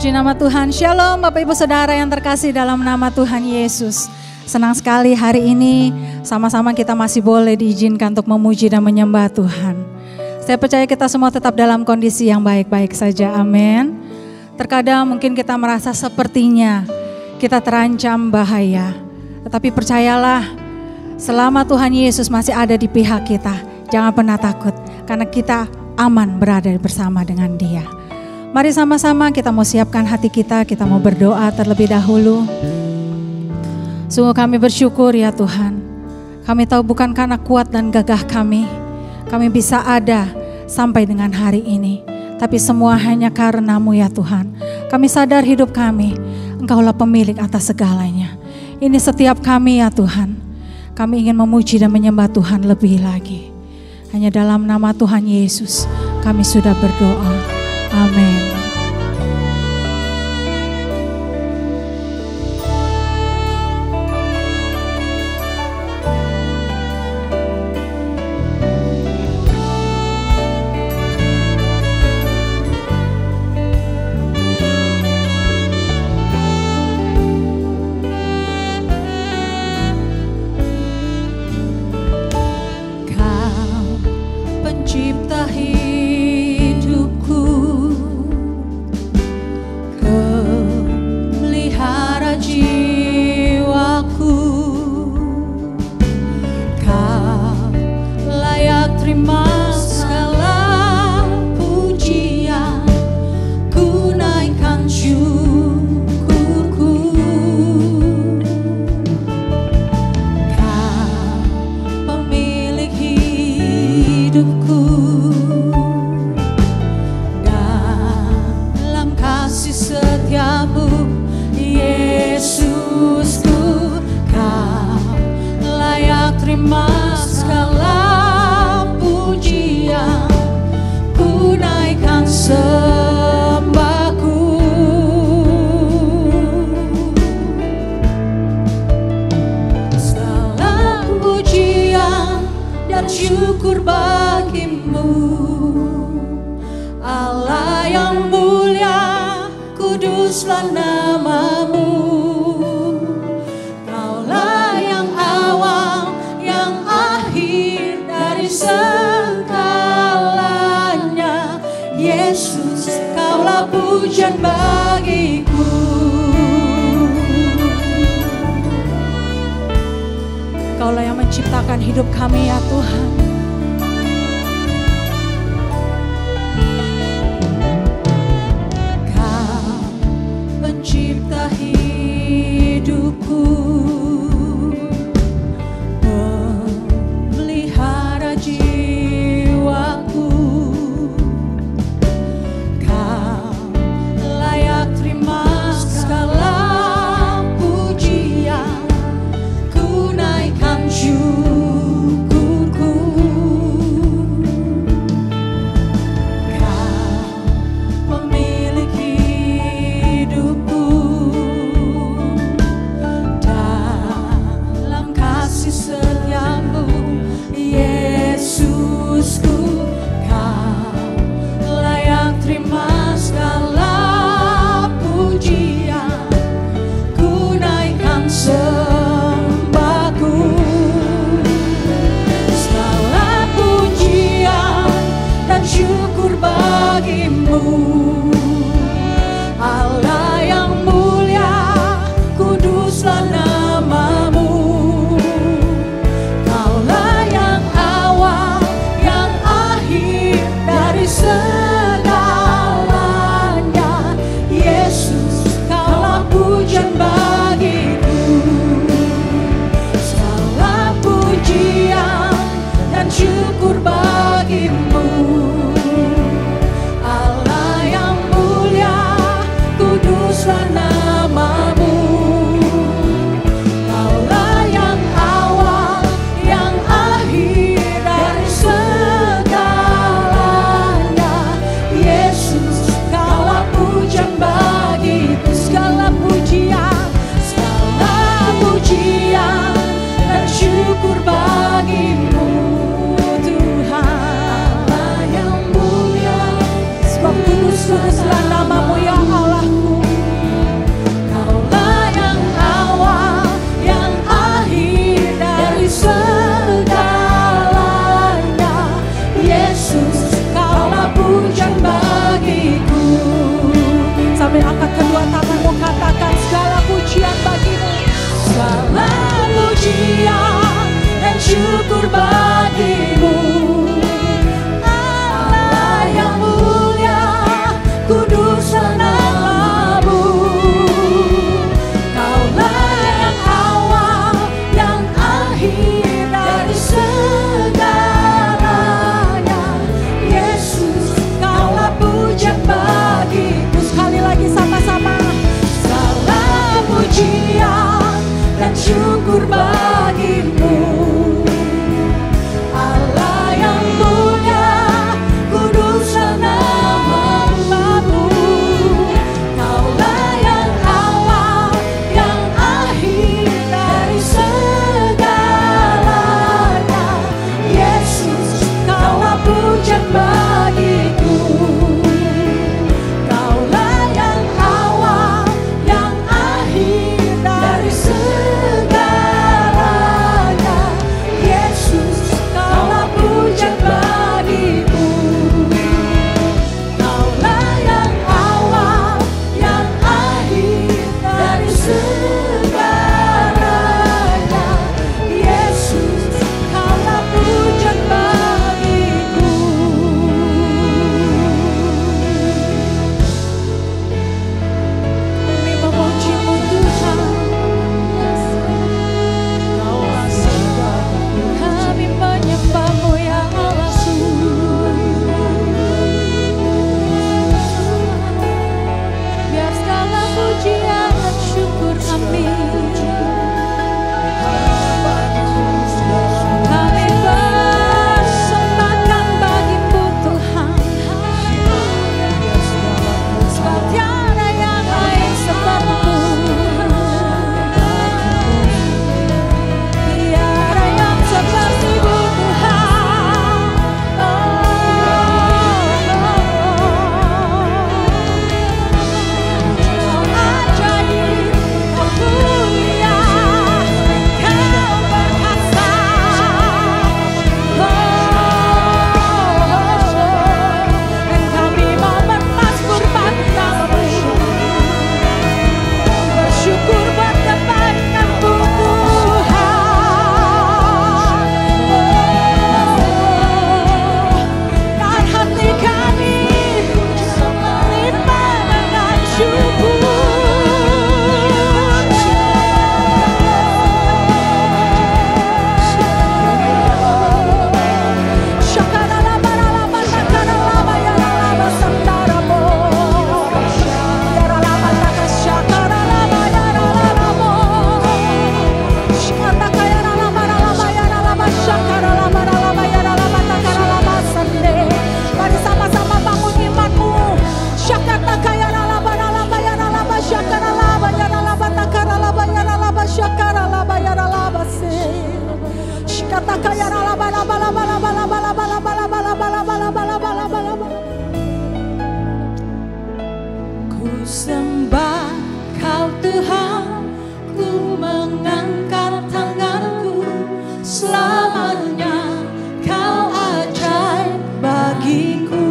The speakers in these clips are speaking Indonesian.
Puji nama Tuhan. Shalom Bapak Ibu Saudara yang terkasih dalam nama Tuhan Yesus. Senang sekali hari ini sama-sama kita masih boleh diizinkan untuk memuji dan menyembah Tuhan. Saya percaya kita semua tetap dalam kondisi yang baik-baik saja. Amin. Terkadang mungkin kita merasa sepertinya kita terancam bahaya. Tetapi percayalah, selama Tuhan Yesus masih ada di pihak kita, jangan pernah takut karena kita aman berada bersama dengan Dia. Mari sama-sama kita mau siapkan hati kita mau berdoa terlebih dahulu. Sungguh kami bersyukur ya Tuhan. Kami tahu bukan karena kuat dan gagah kami bisa ada sampai dengan hari ini. Tapi semua hanya karena-Mu ya Tuhan. Kami sadar hidup kami, Engkaulah pemilik atas segalanya. Ini setiap kami ya Tuhan. Kami ingin memuji dan menyembah Tuhan lebih lagi. Hanya dalam nama Tuhan Yesus kami sudah berdoa. Amin. Kaulah yang menciptakan hidup kami ya Tuhan. Kau pencipta hidupku, pemelihara jiwaku. Kau layak terima segala pujian. Syukurku, Kau pemilik hidupku. syukur bagimu. Allah yang mulia, kuduslah nama-Mu. Kaulah yang awal, yang akhir dari segalanya. Yesus, Kaulah pujian bagiku. Kaulah yang awal, yang akhir dari segalanya. Yesus, Kaulah pujian bagiku. Kaulah yang awal, yang akhir dari segalanya. Yesus, Kaulah pujian bagiku. Kami memuji-Mu Tuhan, kami menyembah-Mu ya Allah. Biar segala pujian dan syukur kami persembahkan bagi-Mu Tuhan. Sebab tiada yang lain seperti-Mu, tiada yang seperti-Mu Tuhan. Kau ajaib, Kau mulia, Kau perkasa. Dan kami mau bermasmur padamu, bersyukur buat kebaikan-Mu Tuhan. Dan hati kami melimpah dengan syukur. Syakaralaba-ralaba, sakaralaba, yaralaba, sandaramo. Yaralaba, takasyakaralaba, yaralabo. Shikataka, yaralaba-ralaba, yaralaba, syakaralaba-ralaba, yaralaba, takaralaba, sande. Mari sama-sama bangun imanmu. Syakataka, yaralaba-ralaba, yaralaba, syakaralaba, yaralaba, takaralaba, yaralaba, syakaralaba, yaralaba, se. Shikataka, yaralaba-ralaba-ralaba-ralaba-ralaba-ralaba-ralaba-ralaba-ralaba-ralaba-ralaba. Ku sembah Kau Tuhan, ku mengangkat tanganku. Selamanya Kau ajaib bagiku.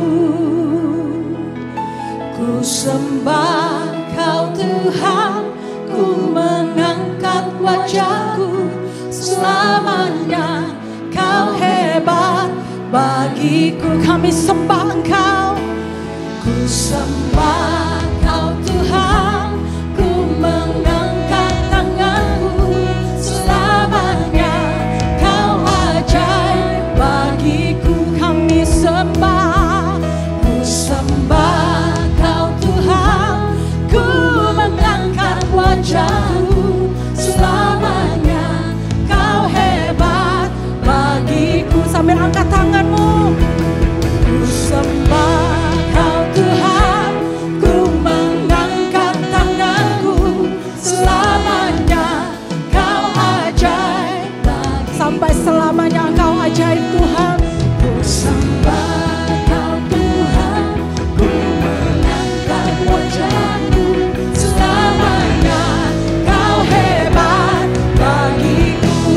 Ku sembah Kau Tuhan, ku mengangkat wajahku. Selamanya Kau hebat bagiku. Kami sembah Engkau. Ku sembah Kau Tuhan, ku mengangkat tanganku. Selamanya Kau ajaib bagiku. Kami sembah, ku sembah Kau Tuhan, ku mengangkat wajahku. Selamanya Kau hebat bagiku. Sambil angkat tanganmu. Ku sembah Kau Tuhan, ku mengangkat tanganku. Selamanya Kau ajaib bagiku. Sampai selamanya Engkau ajaib Tuhan. Ku sembah Kau Tuhan, ku mengangkat wajahku. Selamanya Kau hebat bagiku.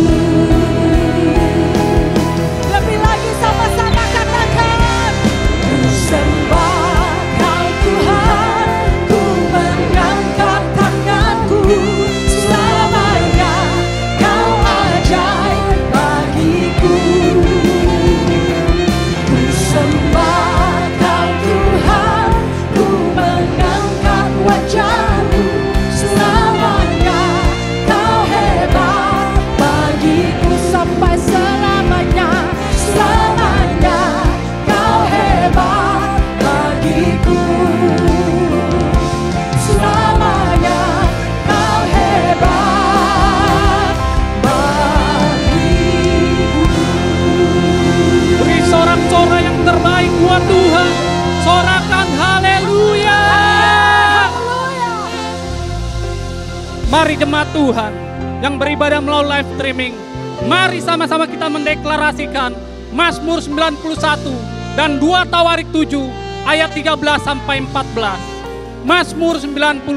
Lebih lagi sama-sama katakan. Ku sembah Kau Tuhan, ku mengangkat tanganku. Mari jemaat Tuhan yang beribadah melalui live streaming, mari sama-sama kita mendeklarasikan Mazmur 91 dan 2 Tawarik 7 ayat 13 sampai 14. Mazmur 91.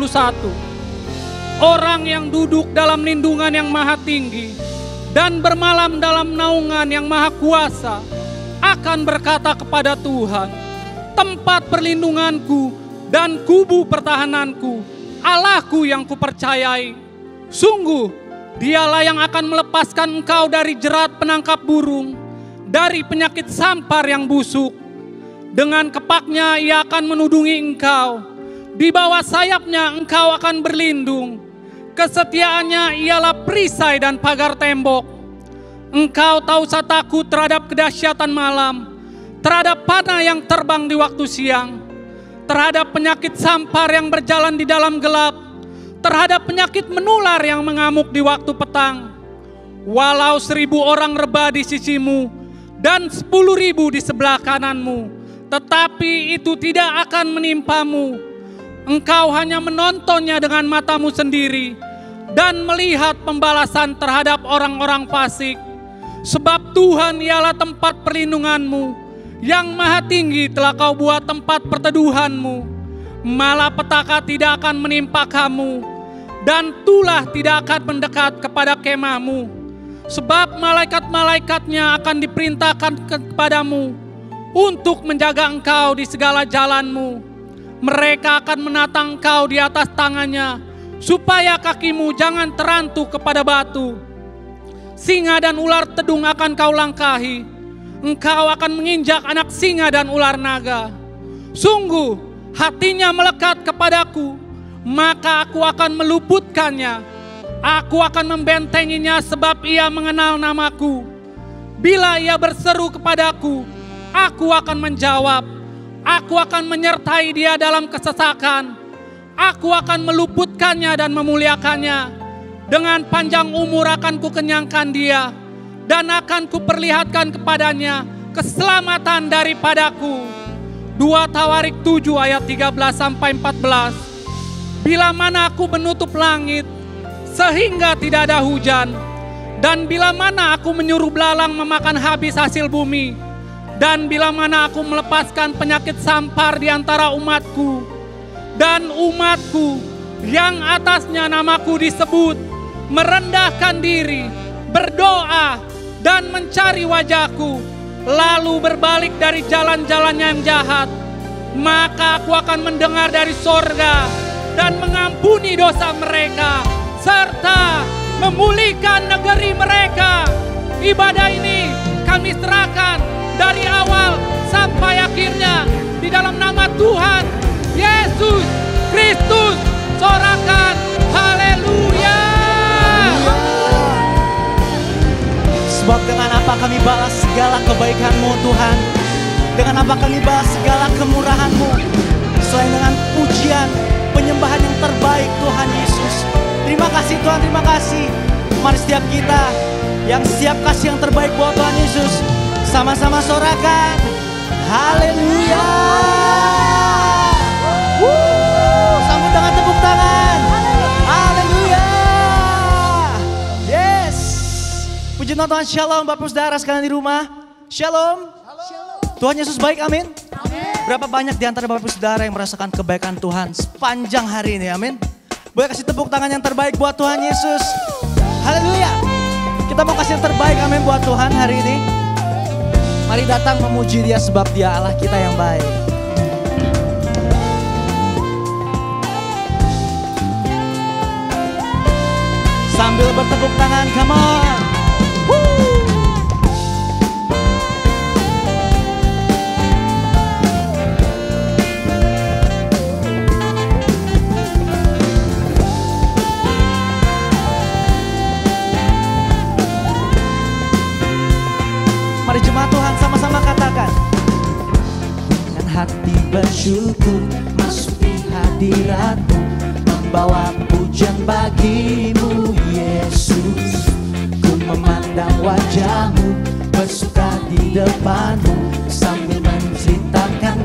Orang yang duduk dalam lindungan yang maha tinggi dan bermalam dalam naungan yang maha kuasa akan berkata kepada Tuhan, tempat perlindunganku dan kubu pertahananku, Allahku yang kupercayai. Sungguh, dialah yang akan melepaskan engkau dari jerat penangkap burung, dari penyakit sampar yang busuk. Dengan kepaknya ia akan menudungi engkau, di bawah sayapnya engkau akan berlindung. Kesetiaannya ialah perisai dan pagar tembok. Engkau tak usah takut terhadap kedahsyatan malam, terhadap panah yang terbang di waktu siang, terhadap penyakit sampar yang berjalan di dalam gelap, terhadap penyakit menular yang mengamuk di waktu petang. Walau 1.000 orang rebah di sisimu dan 10.000 di sebelah kananmu, tetapi itu tidak akan menimpamu. Engkau hanya menontonnya dengan matamu sendiri dan melihat pembalasan terhadap orang-orang fasik. Sebab Tuhan ialah tempat perlindunganmu, yang maha tinggi telah kau buat tempat perteduhanmu. Malapetaka tidak akan menimpa kamu, dan tulah tidak akan mendekat kepada kemahmu. Sebab malaikat-malaikatnya akan diperintahkan kepadamu untuk menjaga engkau di segala jalanmu. Mereka akan menatang engkau di atas tangannya, supaya kakimu jangan terantuk kepada batu. Singa dan ular tedung akan kau langkahi. Engkau akan menginjak anak singa dan ular naga. Sungguh hatinya melekat kepadaku, maka aku akan meluputkannya. Aku akan membentenginya sebab ia mengenal namaku. Bila ia berseru kepadaku, aku akan menjawab. Aku akan menyertai dia dalam kesesakan. Aku akan meluputkannya dan memuliakannya. Dengan panjang umur akan kukenyangkan dia, dan akan kuperlihatkan kepadanya keselamatan daripadaku. 2 Tawarik 7 ayat 13 sampai 14. Bila mana aku menutup langit sehingga tidak ada hujan, dan bila mana aku menyuruh belalang memakan habis hasil bumi, dan bila mana aku melepaskan penyakit sampar di antara umatku, dan umatku yang atasnya namaku disebut merendahkan diri, berdoa, dan mencari wajahku, lalu berbalik dari jalan-jalannya yang jahat, maka aku akan mendengar dari sorga dan mengampuni dosa mereka, serta memulihkan negeri mereka. Ibadah ini kami serahkan dari awal sampai akhirnya di dalam nama Tuhan Yesus Kristus. Sorakan haleluya. Sebab dengan apa kami balas segala kebaikan-Mu Tuhan, dengan apa kami balas segala kemurahan-Mu, selain dengan pujian, penyembahan yang terbaik Tuhan Yesus. Terima kasih Tuhan, terima kasih. Mari setiap kita yang siap kasih yang terbaik buat Tuhan Yesus, sama-sama sorakan haleluya. Sambut dengan tepuk tangan. Haleluya. Yes. Puji Tuhan, shalom Bapak Saudara sekalian di rumah. Shalom. Tuhan Yesus baik, amin. Berapa banyak di antara Bapak Saudara yang merasakan kebaikan Tuhan sepanjang hari ini, amin. Boleh kasih tepuk tangan yang terbaik buat Tuhan Yesus. Haleluya. Kita mau kasih yang terbaik, amin, buat Tuhan hari ini. Mari datang memuji Dia sebab Dia Allah kita yang baik. Sambil bertepuk tangan, come on. Woo. Mari jemaat Tuhan sama-sama katakan. Dengan hati bersyukur masuki hadirat-Mu, membawa pujian bagi-Mu Yesus. Ku memandang wajah-Mu, bersuka di depan-Mu, sambil menceritakan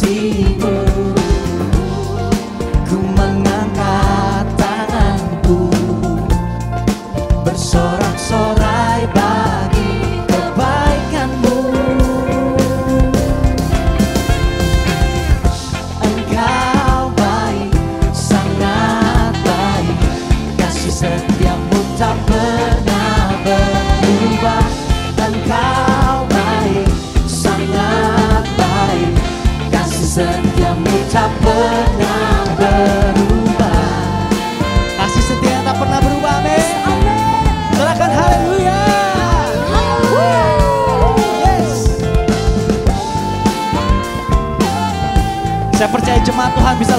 kasih-Mu. Ku mengangkat tanganku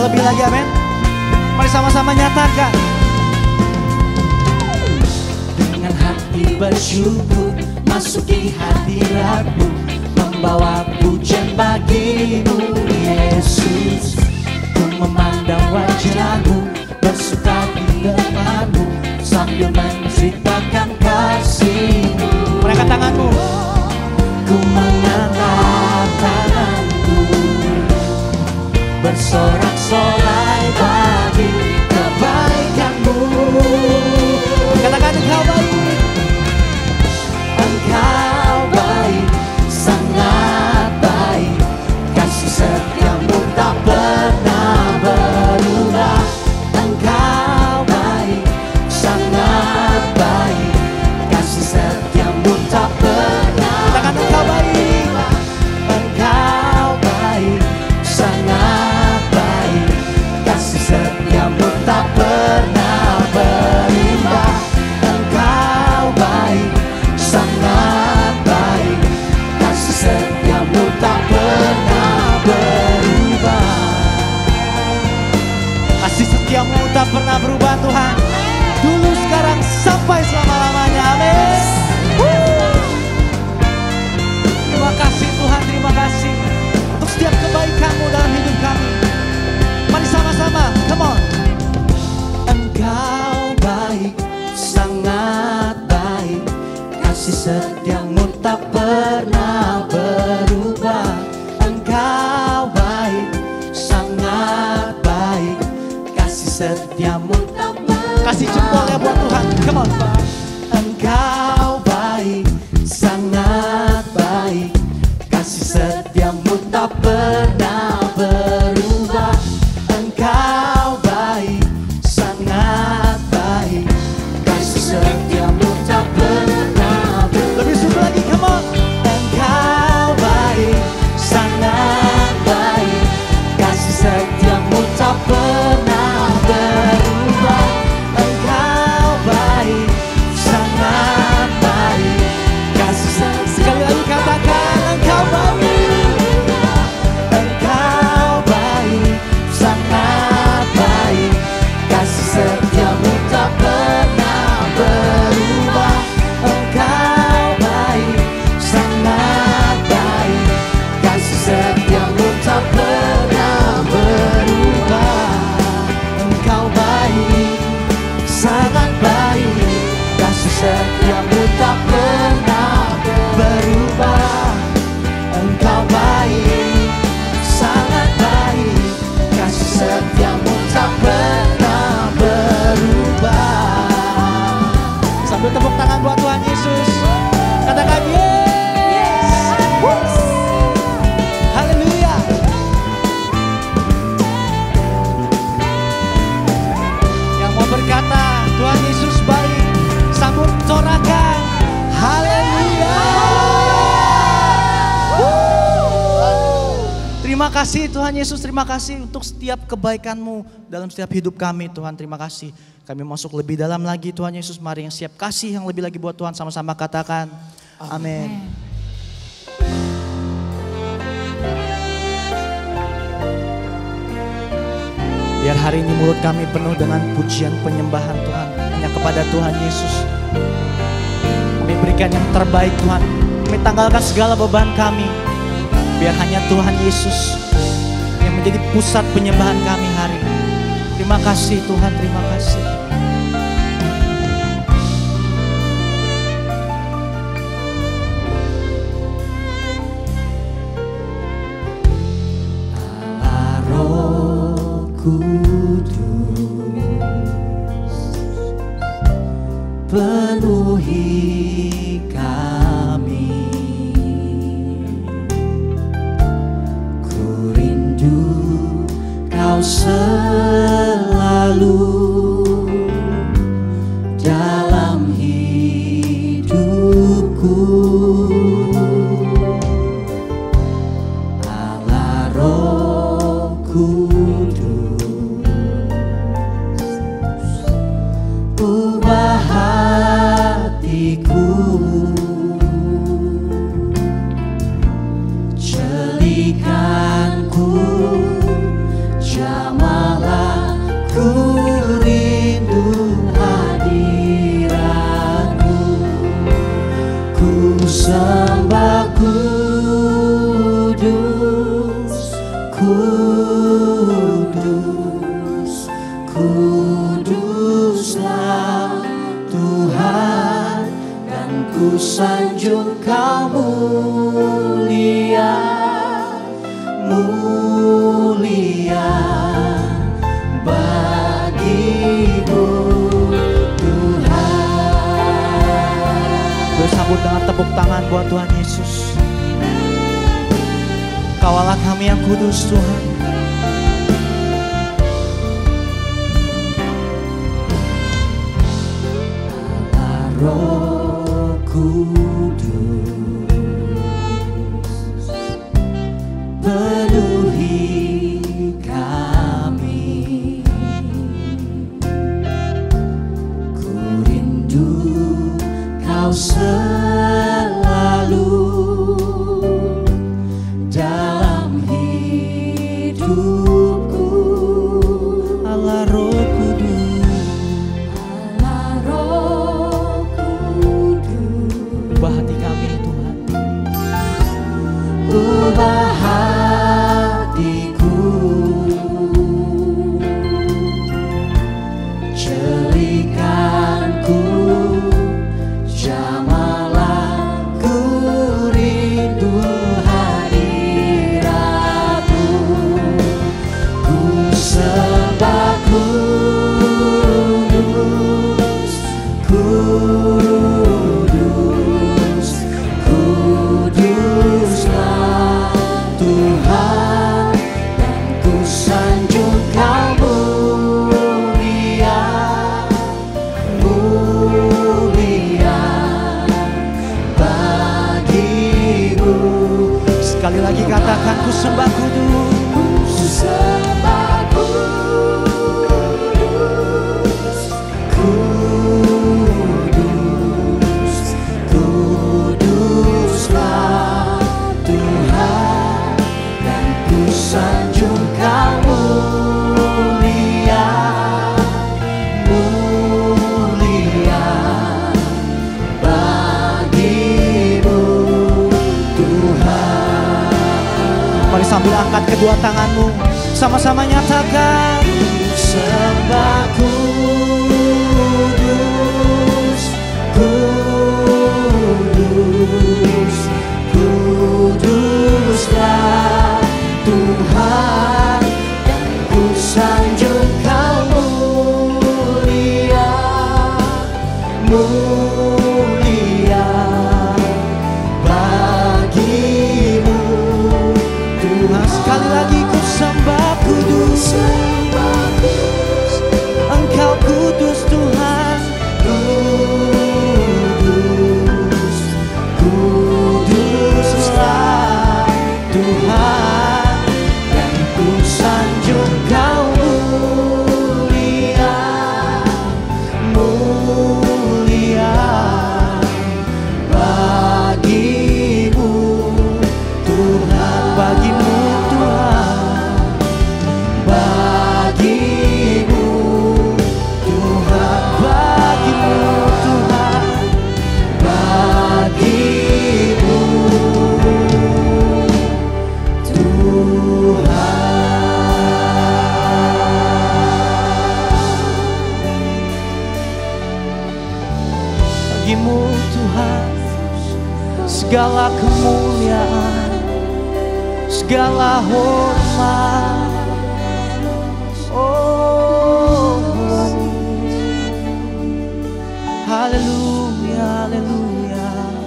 lebih lagi, amin. Mari sama-sama nyatakan. Dengan hati bersyukur masuki hadirat-Mu, membawa pujian bagi-Mu Yesus. Ku memandang wajah-Mu, bersuka di depan-Mu, sambil menceritakan kasih-Mu. Mereka tanganmu. Ku mengangkat tanganku, bersorak-sorai bagi kebaikan-Mu. Katakan Engkau baik. Engkau baik, sangat baik. Kasih setia-Mu tak pernah berubah. Engkau baik, sangat baik. Kasih setia-Mu tak pernah. Katakan Engkau baik. Engkau baik, sangat baik. Kasih setia-Mu tak pernah berubah. Engkau baik, sangat baik. Kasih setia-Mu tak pernah berubah. Kasih setia-Mu tak pernah berubah Tuhan. Dulu, sekarang, sampai selama-lamanya. Amin. Terima kasih Tuhan, terima kasih untuk setiap kebaikan-Mu dalam hidup kami. Mari sama-sama, come on. Engkau baik, sangat baik. Kasih setia-Mu tak pernah berubah. Engkau baik, sangat baik. Kasih setia-Mu tak pernah. Kasih jempolnya buat Tuhan, come on. Engkau baik, sangat baik. Kasih setia-Mu tak pernah berubah. Engkau baik, sangat baik. Kasih setia-Mu tak pernah berubah. Lebih suka lagi, come on. Engkau baik, sangat baik. Kasih setia-Mu tak pernah berubah. Engkau baik, sangat baik. Kasih setia-Mu. Sekali lagi katakan, Engkau baik. Engkau baik, sangat baik. Kasih setia-Mu tak pernah berubah. Engkau baik, sangat baik. Kasih setia-Mu tak pernah berubah. Engkau baik, sangat baik. Kasih setia-Mu tak pernah berubah. Engkau baik, sangat baik. Kasih setia-Mu tak pernah berubah. Sambil tepuk tangan buat Tuhan Yesus. Katakan yes. Haleluya. Yang mau berkata Tuhan Yesus baik, sambut sorakan haleluya. Terima kasih Tuhan Yesus, terima kasih untuk setiap kebaikan-Mu dalam setiap hidup kami Tuhan, terima kasih. Kami masuk lebih dalam lagi Tuhan Yesus, mari yang siap kasih yang lebih lagi buat Tuhan, sama-sama katakan amin. Biar hari ini mulut kami penuh dengan pujian penyembahan Tuhan, hanya kepada Tuhan Yesus. Kami berikan yang terbaik Tuhan, kami tanggalkan segala beban kami. Biar hanya Tuhan Yesus yang menjadi pusat penyembahan kami hari ini. Terima kasih Tuhan, terima kasih. Allah Roh Kudus, penuhi kami. Ku rindu Kau selalu dalam hidupku. Allah Roh Kudus, ubah hatiku, jadikanku jamaah Tuhan, dan ku sanjung Kau mulia, mulia bagimu Tuhan. Bersambut dengan tepuk tangan buat Tuhan Yesus. Kau Allah kami yang kudus Tuhan. Allah Roh Kudus, penuhi kami. Ku rindu Kau selalu dalam hidupku. Allah Roh Kudus, Allah Roh Kudus, ubah hati kami Tuhan, ubah hatiku, celikanku, jamalah ku rindu hadiratmu. Ku sembah kudus, kudus, kuduslah Tuhan, dan ku sanjung Kau mulia, mulia bagimu. Sekali lagi katakan, ku sembah kudus, ku sembah kudus, kudus, kuduslah Tuhan, dan ku sanjung Kau mulia, mulia bagimu Tuhan. Mari sambil angkat kedua tanganmu, sama-sama nyatakan, ku sembah kudus, kudus, kuduslah Tuhan, dan ku sanjung Kau mulia, mulia bagimu Tuhan. Sekali lagi, ku sembah kudus, Engkau kudus Tuhan, kudus, kuduslah Tuhan, dan ku sanjung Kau mulia, mulia bagimu Tuhan, bagimu Tuhan, bagimu Tuhan, bagimu Tuhan, bagimu bagimu Tuhan, segala kemuliaan, segala hormat. Oh, haleluya, haleluya.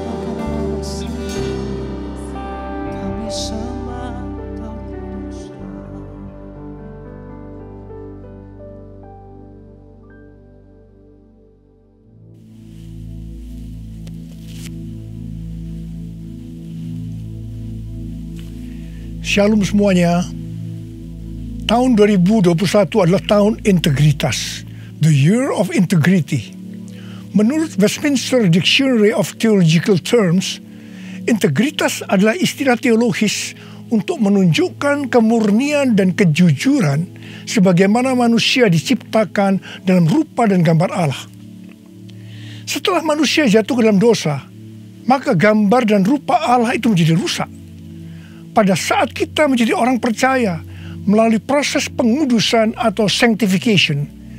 Kami sembah Kau kudus. Shalom semuanya. Tahun 2021 adalah tahun integritas, the year of integrity. Menurut Westminster Dictionary of Theological Terms, integritas adalah istilah teologis untuk menunjukkan kemurnian dan kejujuran sebagaimana manusia diciptakan dalam rupa dan gambar Allah. Setelah manusia jatuh ke dalam dosa, maka gambar dan rupa Allah itu menjadi rusak. Pada saat kita menjadi orang percaya melalui proses pengudusan atau sanctification,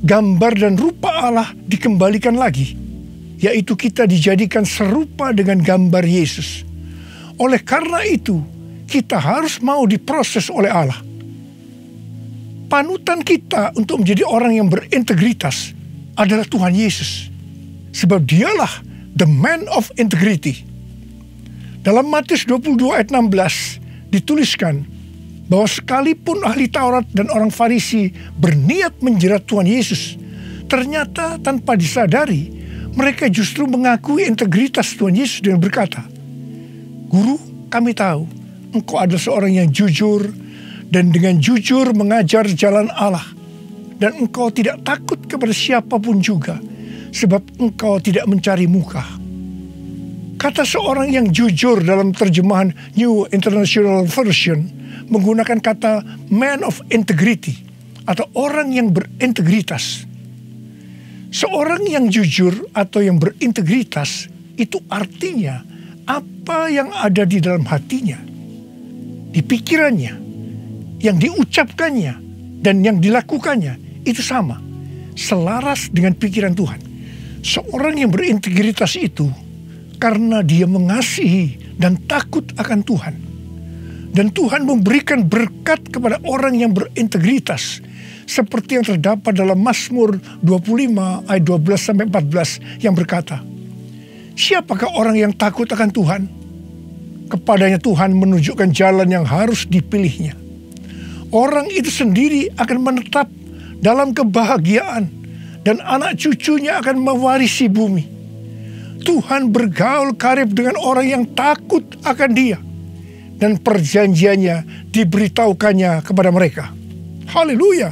gambar dan rupa Allah dikembalikan lagi, yaitu kita dijadikan serupa dengan gambar Yesus. Oleh karena itu, kita harus mau diproses oleh Allah. Panutan kita untuk menjadi orang yang berintegritas adalah Tuhan Yesus. Sebab dialah the man of integrity. Dalam Matius 22 ayat 16 dituliskan bahwa sekalipun ahli Taurat dan orang Farisi berniat menjerat Tuhan Yesus, ternyata tanpa disadari mereka justru mengakui integritas Tuhan Yesus dengan berkata, "Guru, kami tahu Engkau adalah seorang yang jujur dan dengan jujur mengajar jalan Allah, dan Engkau tidak takut kepada siapapun juga, sebab Engkau tidak mencari muka." Kata seorang yang jujur dalam terjemahan New International Version menggunakan kata man of integrity atau orang yang berintegritas. Seorang yang jujur atau yang berintegritas itu artinya apa yang ada di dalam hatinya, di pikirannya, yang diucapkannya dan yang dilakukannya itu sama, selaras dengan pikiran Tuhan. Seorang yang berintegritas itu karena dia mengasihi dan takut akan Tuhan. Dan Tuhan memberikan berkat kepada orang yang berintegritas. Seperti yang terdapat dalam Mazmur 25 ayat 12-14 yang berkata, "Siapakah orang yang takut akan Tuhan? Kepadanya Tuhan menunjukkan jalan yang harus dipilihnya. Orang itu sendiri akan menetap dalam kebahagiaan dan anak cucunya akan mewarisi bumi. Tuhan bergaul karib dengan orang yang takut akan Dia, dan perjanjiannya diberitahukannya kepada mereka." Haleluya!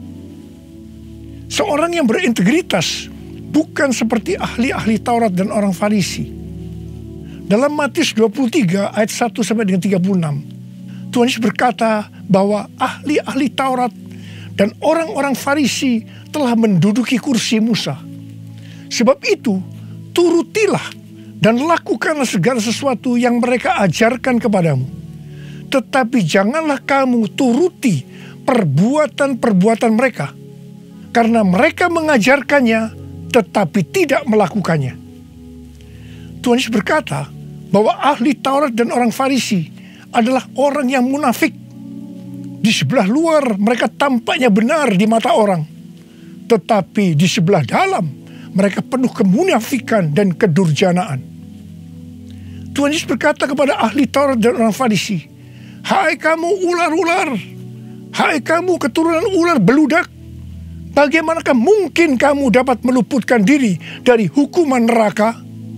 Seorang yang berintegritas bukan seperti ahli-ahli Taurat dan orang Farisi. Dalam Matius 23 ayat 1 sampai dengan 36, Tuhan Yesus berkata bahwa ahli-ahli Taurat dan orang-orang Farisi telah menduduki kursi Musa. Sebab itu, turutilah dan lakukanlah segala sesuatu yang mereka ajarkan kepadamu. Tetapi janganlah kamu turuti perbuatan-perbuatan mereka, karena mereka mengajarkannya tetapi tidak melakukannya. Tuhan Yesus berkata bahwa ahli Taurat dan orang Farisi adalah orang yang munafik. Di sebelah luar mereka tampaknya benar di mata orang, tetapi di sebelah dalam mereka penuh kemunafikan dan kedurjanaan. Tuhan Yesus berkata kepada ahli Taurat dan orang Farisi, "Hai kamu ular-ular, hai kamu keturunan ular beludak, bagaimanakah mungkin kamu dapat meluputkan diri dari hukuman neraka?"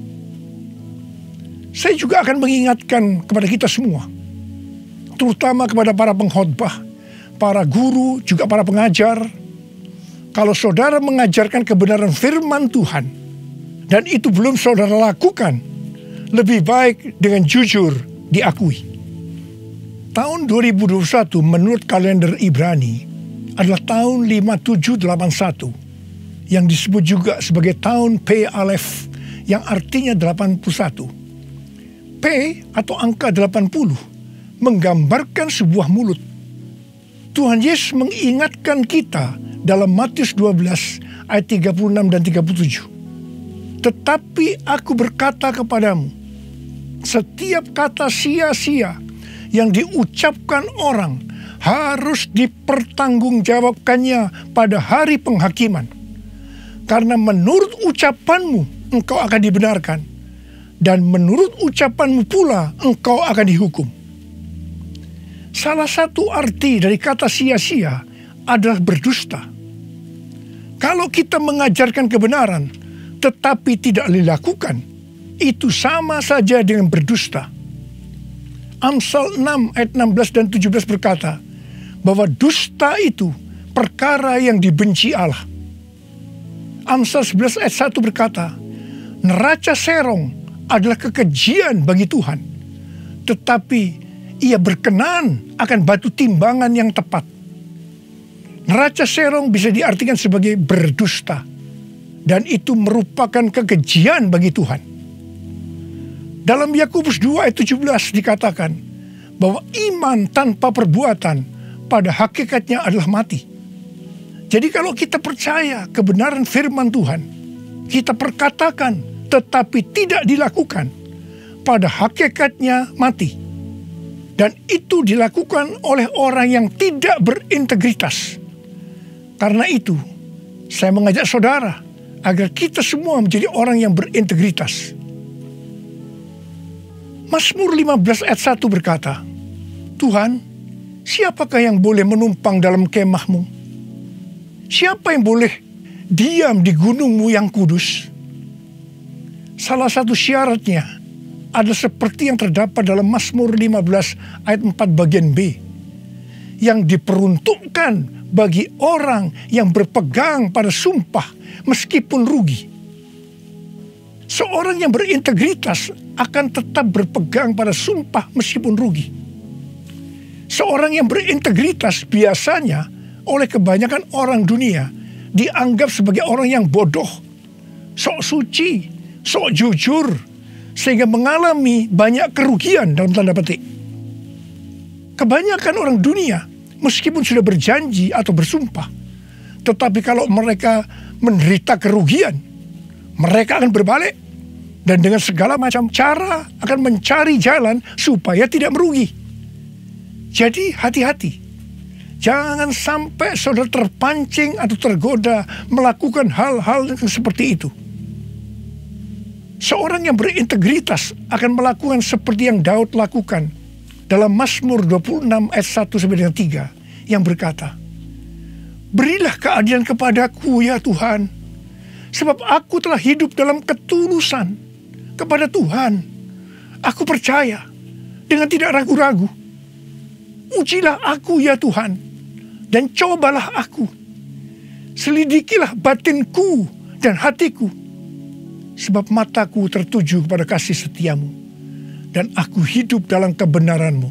Saya juga akan mengingatkan kepada kita semua, terutama kepada para pengkhotbah, para guru, juga para pengajar. Kalau saudara mengajarkan kebenaran firman Tuhan dan itu belum saudara lakukan, lebih baik dengan jujur diakui. Tahun 2021 menurut kalender Ibrani adalah tahun 5781 yang disebut juga sebagai tahun P Aleph yang artinya 81. P atau angka 80 menggambarkan sebuah mulut. Tuhan Yesus mengingatkan kita dalam Matius 12 ayat 36 dan 37. "Tetapi aku berkata kepadamu, setiap kata sia-sia yang diucapkan orang harus dipertanggungjawabkannya pada hari penghakiman. Karena menurut ucapanmu engkau akan dibenarkan, dan menurut ucapanmu pula engkau akan dihukum." Salah satu arti dari kata sia-sia adalah berdusta. Kalau kita mengajarkan kebenaran tetapi tidak dilakukan, itu sama saja dengan berdusta. Amsal 6 ayat 16 dan 17 berkata bahwa dusta itu perkara yang dibenci Allah. Amsal 11 ayat 1 berkata, "Neraca serong adalah kekejian bagi Tuhan, tetapi Ia berkenan akan batu timbangan yang tepat." Neraca serong bisa diartikan sebagai berdusta, dan itu merupakan kekejian bagi Tuhan. Dalam Yakobus 2 ayat 17 dikatakan bahwa iman tanpa perbuatan pada hakikatnya adalah mati. Jadi kalau kita percaya kebenaran firman Tuhan, kita perkatakan tetapi tidak dilakukan, pada hakikatnya mati. Dan itu dilakukan oleh orang yang tidak berintegritas. Karena itu, saya mengajak saudara agar kita semua menjadi orang yang berintegritas. Mazmur 15 ayat 1 berkata, Tuhan, siapakah yang boleh menumpang dalam kemah-Mu? Siapa yang boleh diam di gunung-Mu yang kudus? Salah satu syaratnya ada seperti yang terdapat dalam Mazmur 15 ayat 4 bagian B, yang diperuntukkan bagi orang yang berpegang pada sumpah meskipun rugi. Seorang yang berintegritas akan tetap berpegang pada sumpah meskipun rugi. Seorang yang berintegritas biasanya oleh kebanyakan orang dunia dianggap sebagai orang yang bodoh, sok suci, sok jujur, sehingga mengalami banyak kerugian dalam tanda petik. Kebanyakan orang dunia meskipun sudah berjanji atau bersumpah, tetapi kalau mereka menderita kerugian, mereka akan berbalik dan dengan segala macam cara akan mencari jalan supaya tidak merugi. Jadi hati-hati, jangan sampai saudara terpancing atau tergoda melakukan hal-hal yang seperti itu. Seorang yang berintegritas akan melakukan seperti yang Daud lakukan dalam Mazmur 26 ayat 1-3 yang berkata, berilah keadilan kepadaku ya Tuhan, sebab aku telah hidup dalam ketulusan kepada Tuhan. Aku percaya dengan tidak ragu-ragu. Ujilah aku ya Tuhan, dan cobalah aku. Selidikilah batinku dan hatiku, sebab mataku tertuju kepada kasih setiamu, dan aku hidup dalam kebenaranmu.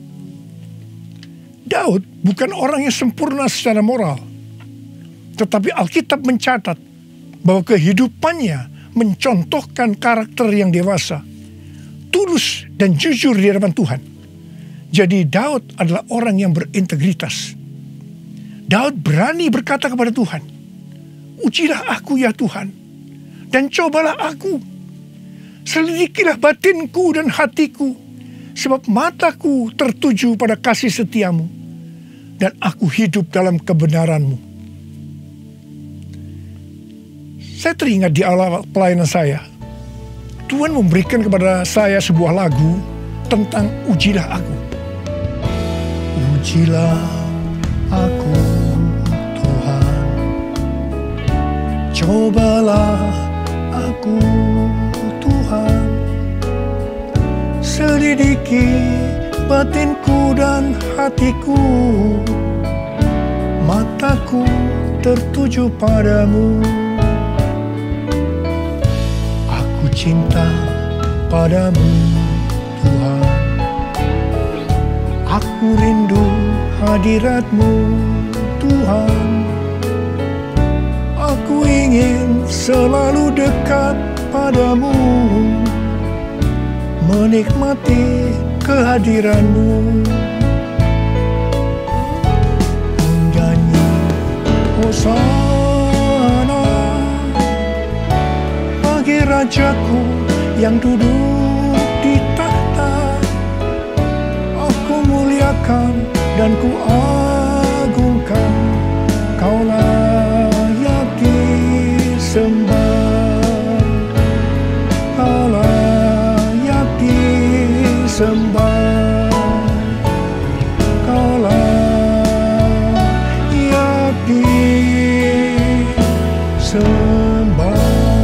Daud bukan orang yang sempurna secara moral, tetapi Alkitab mencatat bahwa kehidupannya mencontohkan karakter yang dewasa, tulus dan jujur di hadapan Tuhan. Jadi Daud adalah orang yang berintegritas. Daud berani berkata kepada Tuhan, ujilah aku ya Tuhan, dan cobalah aku. Selidikilah batinku dan hatiku, sebab mataku tertuju pada kasih setiamu, dan aku hidup dalam kebenaranmu. Saya teringat di awal pelayanan saya, Tuhan memberikan kepada saya sebuah lagu tentang ujilah aku. Ujilah aku Tuhan, cobalah aku Tuhan, selidiki batinku dan hatiku, mataku tertuju padamu. Aku cinta padamu Tuhan, aku rindu hadiratmu Tuhan, aku ingin selalu dekat padamu, menikmati kehadiranmu. Menyanyi Hosana bagi Rajaku yang duduk di tahta. Aku muliakan dan ku agungkan, kau layak disembah, kau layak disembah, kau layak disembah.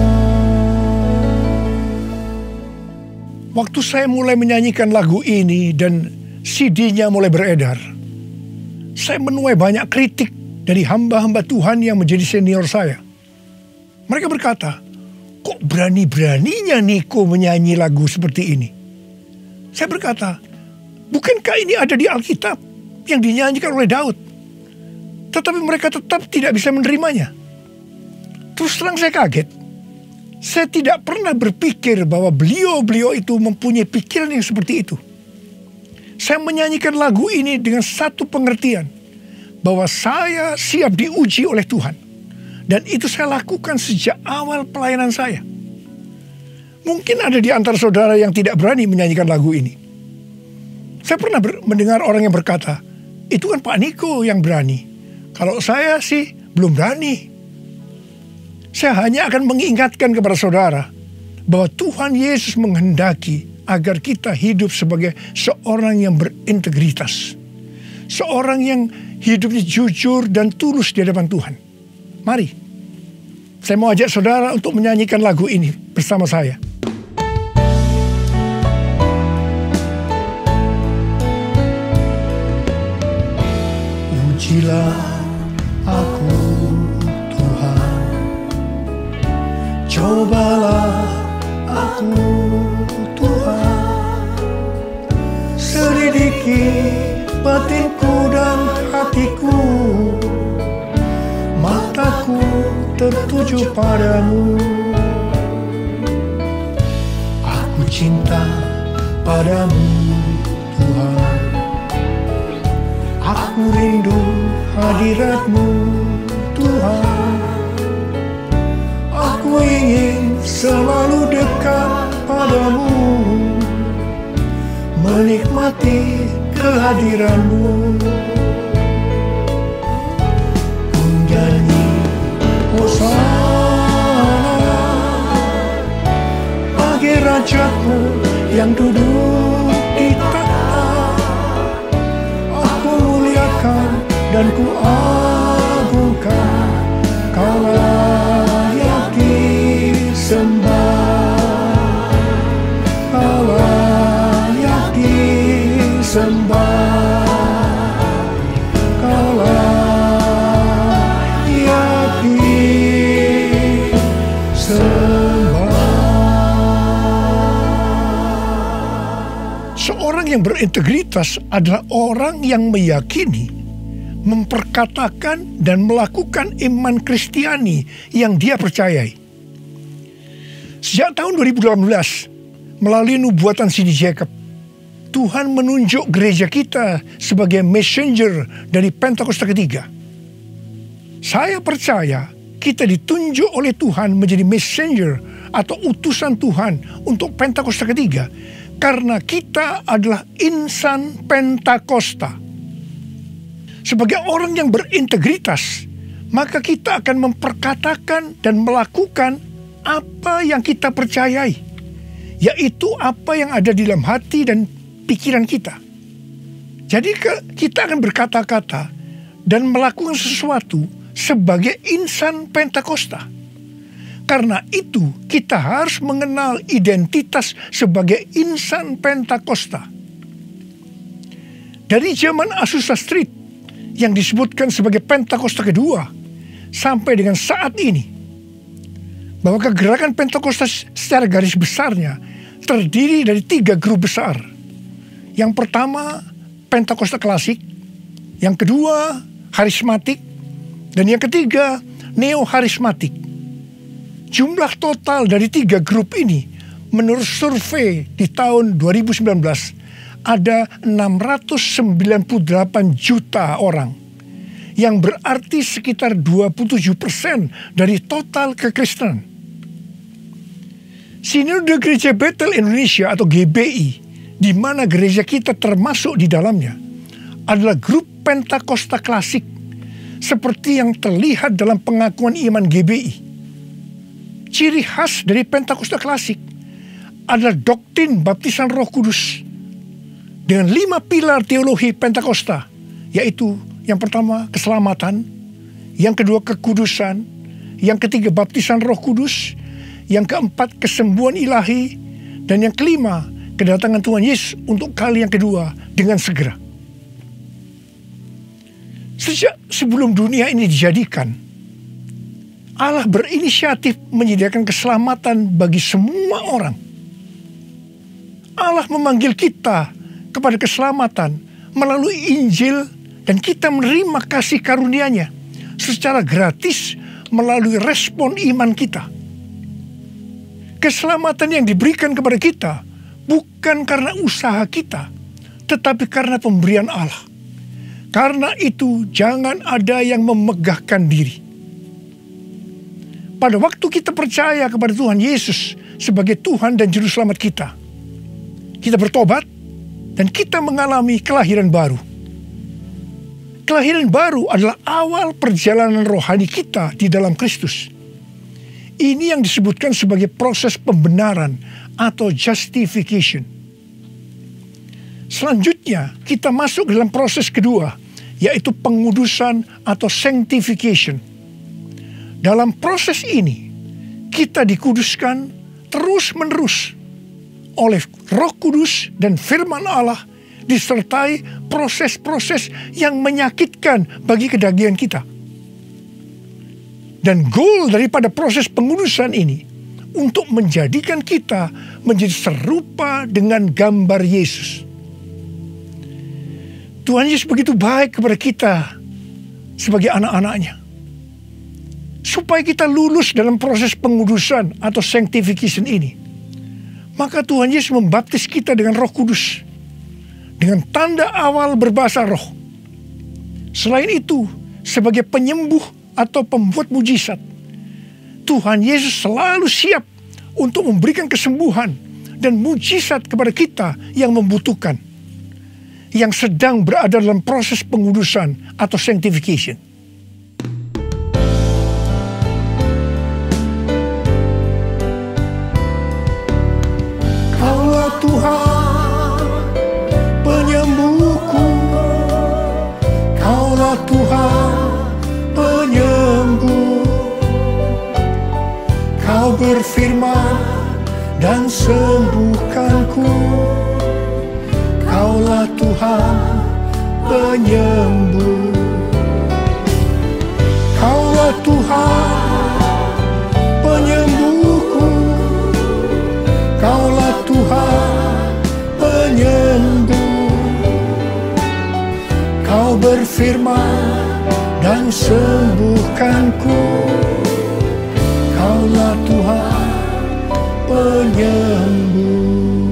Waktu saya mulai menyanyikan lagu ini dan CD-nya mulai beredar, saya menuai banyak kritik dari hamba-hamba Tuhan yang menjadi senior saya. Mereka berkata, kok berani-beraninya Niko menyanyi lagu seperti ini? Saya berkata, bukankah ini ada di Alkitab yang dinyanyikan oleh Daud? Tetapi mereka tetap tidak bisa menerimanya. Terus terang saya kaget. Saya tidak pernah berpikir bahwa beliau-beliau itu mempunyai pikiran yang seperti itu. Saya menyanyikan lagu ini dengan satu pengertian. bahwa saya siap diuji oleh Tuhan. Dan itu saya lakukan sejak awal pelayanan saya. Mungkin ada di antara saudara yang tidak berani menyanyikan lagu ini. Saya pernah mendengar orang yang berkata, itu kan Pak Niko yang berani. Kalau saya sih belum berani. Saya hanya akan mengingatkan kepada saudara bahwa Tuhan Yesus menghendaki agar kita hidup sebagai seorang yang berintegritas. Seorang yang hidupnya jujur dan tulus di hadapan Tuhan. Mari, saya mau ajak saudara untuk menyanyikan lagu ini bersama saya. Ujilah aku, Tuhan, cobalah aku, Tuhan, selidiki batinku dan hatiku, mataku tertuju padamu. Aku cinta padamu, Tuhan, aku rindu hadirat-Mu, Tuhan. Aku ingin selalu dekat padamu, menikmati kehadiran-Mu. Ku nyanyi Hosana bagi Rajaku yang duduk di tahta. Aku muliakan dan ku agungkan, Kau layak disembah, Kau layak disembah, Kau layak disembah. Seorang yang berintegritas adalah orang yang meyakini, memperkatakan dan melakukan iman Kristiani yang dia percayai. Sejak tahun 2018, melalui nubuatan Cindy Jacob, Tuhan menunjuk gereja kita sebagai messenger dari Pentakosta ketiga. Saya percaya kita ditunjuk oleh Tuhan menjadi messenger atau utusan Tuhan untuk Pentakosta ketiga karena kita adalah insan Pentakosta. Sebagai orang yang berintegritas, maka kita akan memperkatakan dan melakukan apa yang kita percayai, yaitu apa yang ada di dalam hati dan pikiran kita. Jadi kita akan berkata-kata dan melakukan sesuatu sebagai insan Pentakosta. Karena itu kita harus mengenal identitas sebagai insan Pentakosta. Dari zaman Azusa Street yang disebutkan sebagai Pentakosta kedua sampai dengan saat ini, bahwa kegerakan Pentakosta secara garis besarnya terdiri dari 3 grup besar. Yang pertama Pentakosta klasik, yang kedua harismatik, dan yang ketiga neo-harismatik. Jumlah total dari 3 grup ini menurut survei di tahun 2019 ada 698 juta orang, yang berarti sekitar 27% dari total kekristenan. Sinode Gereja Bethel Indonesia atau GBI, di mana gereja kita termasuk di dalamnya, adalah grup Pentakosta klasik, seperti yang terlihat dalam pengakuan iman GBI. Ciri khas dari Pentakosta klasik adalah doktrin baptisan Roh Kudus dengan 5 pilar teologi Pentakosta, yaitu yang pertama keselamatan, yang kedua kekudusan, yang ketiga baptisan Roh Kudus, yang keempat kesembuhan ilahi, dan yang kelima kedatangan Tuhan Yesus untuk kali yang kedua dengan segera. Sejak sebelum dunia ini dijadikan, Allah berinisiatif menyediakan keselamatan bagi semua orang. Allah memanggil kita kepada keselamatan melalui Injil, dan kita menerima kasih karunia-Nya secara gratis melalui respon iman kita. Keselamatan yang diberikan kepada kita bukan karena usaha kita, tetapi karena pemberian Allah. Karena itu jangan ada yang memegahkan diri. Pada waktu kita percaya kepada Tuhan Yesus sebagai Tuhan dan Juru Selamat kita bertobat dan kita mengalami kelahiran baru. Kelahiran baru adalah awal perjalanan rohani kita di dalam Kristus. Ini yang disebutkan sebagai proses pembenaran atau justification. Selanjutnya kita masuk dalam proses kedua, yaitu pengudusan atau sanctification. Dalam proses ini kita dikuduskan terus-menerus oleh Roh Kudus dan firman Allah, disertai proses-proses yang menyakitkan bagi kedagingan kita. Dan goal daripada proses pengudusan ini untuk menjadikan kita menjadi serupa dengan gambar Yesus. Tuhan Yesus begitu baik kepada kita sebagai anak-anaknya, supaya kita lulus dalam proses pengudusan atau sanctification ini. Maka Tuhan Yesus membaptis kita dengan Roh Kudus, dengan tanda awal berbahasa roh. Selain itu, sebagai penyembuh atau pembuat mujizat, Tuhan Yesus selalu siap untuk memberikan kesembuhan dan mujizat kepada kita yang membutuhkan, yang sedang berada dalam proses pengudusan atau sanctification. Kaulah Tuhan penyembuhku, Kaulah Tuhan penyembuh. Kau berfirman dan sembuhkanku. Kaulah Tuhan penyembuh. Kaulah Tuhan penyembuhku. Kaulah Tuhan penyembuh. Kau berfirman dan sembuhkanku. Kaulah Tuhan penyembuh.